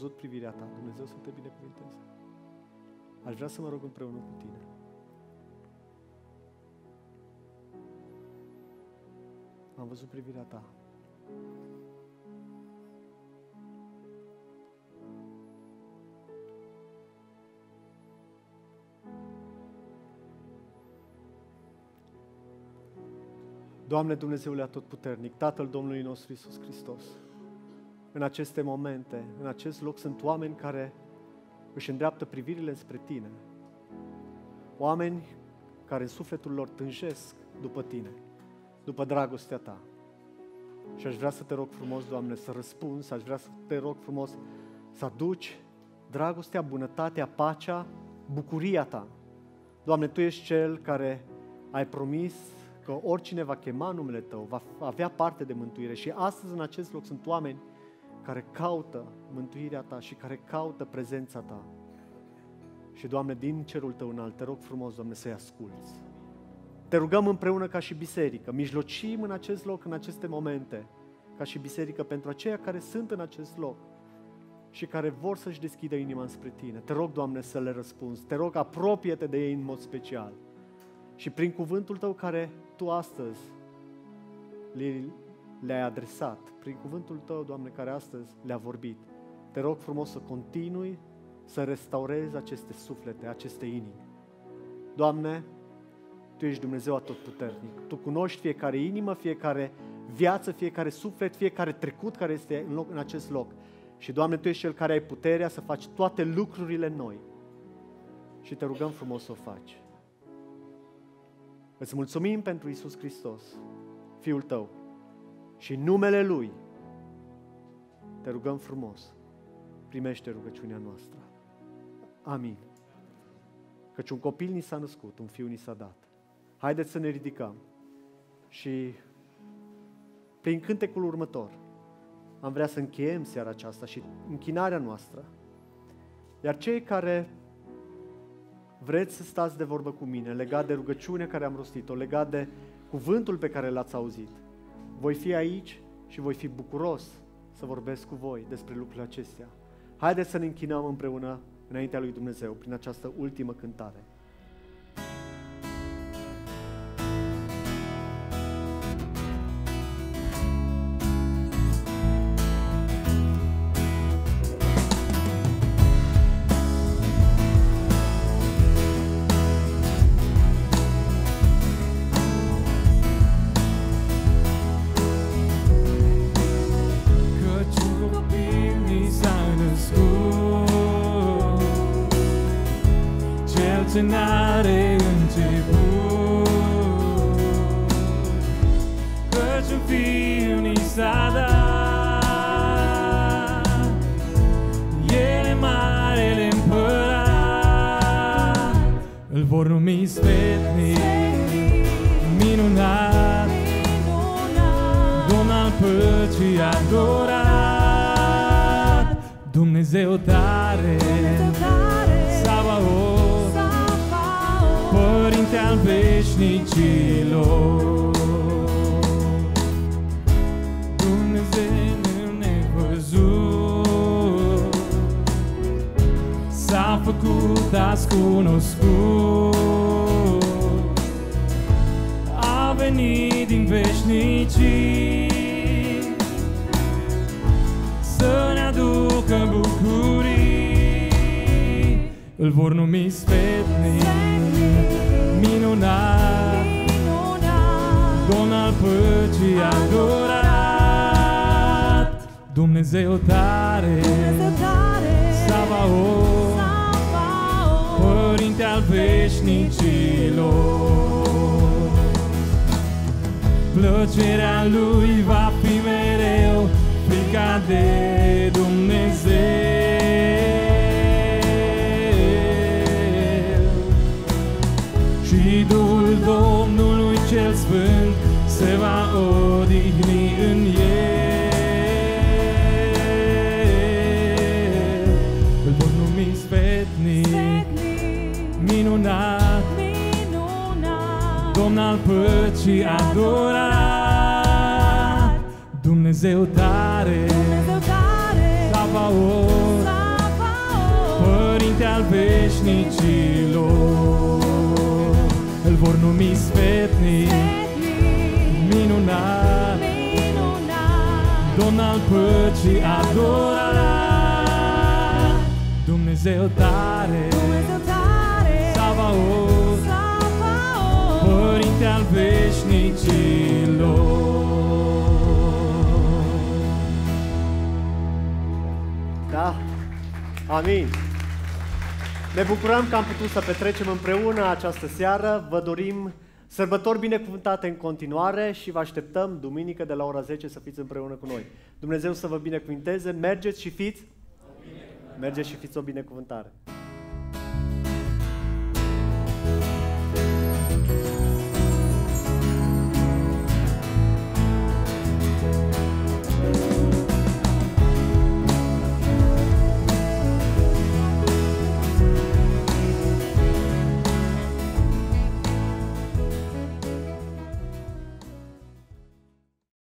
Speaker 10: văzut privirea ta. Dumnezeu să te binecuvânteze. Aș vrea să mă rog împreună cu tine. Am văzut privirea ta. Doamne Dumnezeule Atotputernic, Tatăl Domnului nostru Iisus Hristos, în aceste momente, în acest loc sunt oameni care își îndreaptă privirile spre Tine. Oameni care în sufletul lor tânjesc după Tine, după dragostea Ta. Și aș vrea să te rog frumos, Doamne, să răspunzi, aș vrea să te rog frumos să aduci dragostea, bunătatea, pacea, bucuria Ta. Doamne, Tu ești Cel care ai promis că oricine va chema numele Tău va avea parte de mântuire. Și astăzi în acest loc sunt oameni care caută mântuirea Ta și care caută prezența Ta. Și, Doamne, din cerul Tău înalt, te rog frumos, Doamne, să-i asculți. Te rugăm împreună ca și biserică, mijlocim în acest loc, în aceste momente, ca și biserică, pentru aceia care sunt în acest loc și care vor să-și deschidă inima înspre Tine. Te rog, Doamne, să le răspunzi. Te rog, apropie-te de ei în mod special. Și prin cuvântul Tău care Tu astăzi le, le-ai adresat, prin cuvântul Tău, Doamne, care astăzi le-a vorbit, te rog frumos să continui să restaurezi aceste suflete, aceste inimi. Doamne, Tu ești Dumnezeu Atotputernic. Tu cunoști fiecare inimă, fiecare viață, fiecare suflet, fiecare trecut care este în, loc, în acest loc. Și, Doamne, Tu ești Cel care ai puterea să faci toate lucrurile noi. Și te rugăm frumos să o faci. Îți mulțumim pentru Iisus Hristos, Fiul Tău. Și în numele Lui te rugăm frumos, primește rugăciunea noastră. Amin. Căci un copil ni s-a născut, un fiu ni s-a dat. Haideți să ne ridicăm și prin cântecul următor am vrea să încheiem seara aceasta și închinarea noastră. Iar cei care vreți să stați de vorbă cu mine, legat de rugăciunea care am rostit-o, legat de cuvântul pe care l-ați auzit, voi fi aici și voi fi bucuros să vorbesc cu voi despre lucrurile acestea. Haideți să ne închinăm împreună înaintea lui Dumnezeu prin această ultimă cântare.
Speaker 4: Ce n-are început, căci un fiu ni s-a dat, El e marele împărat, îl vor numi sfetnic, minunat, Domn al păcii adorat, Dumnezeu tare, Sabaot, Părinte al veșnicilor, Dumnezeu nevăzut, s-a făcut azi cunoscut, a venit din veșnicii să ne aducă bucurii, îl vor numi sfetnic, minunat, Domn al păcii adorat, Dumnezeu tare, Sabaot, Părinte al veșnicilor. Plăcerea Lui va fi mereu frica de Dumnezeu. Și Duhul Domnului cel Sfânt se va odihni în el. Îl vor numi sfetnic, minunat, Domn al păcii adorat, Dumnezeu tare, Sabaot, al veșnicilor. Îl vor numi sfetnic, minunat, Domn al păcii adorat, Dumnezeu tare, Savaot, Părinte al veșnicilor.
Speaker 10: Da? Amin. Ne bucurăm că am putut să petrecem împreună această seară. Vă dorim sărbători binecuvântate în continuare și vă așteptăm duminică de la ora zece să fiți împreună cu noi. Dumnezeu să vă binecuvinteze. Mergeți și fiți? Mergeți și fiți o binecuvântare.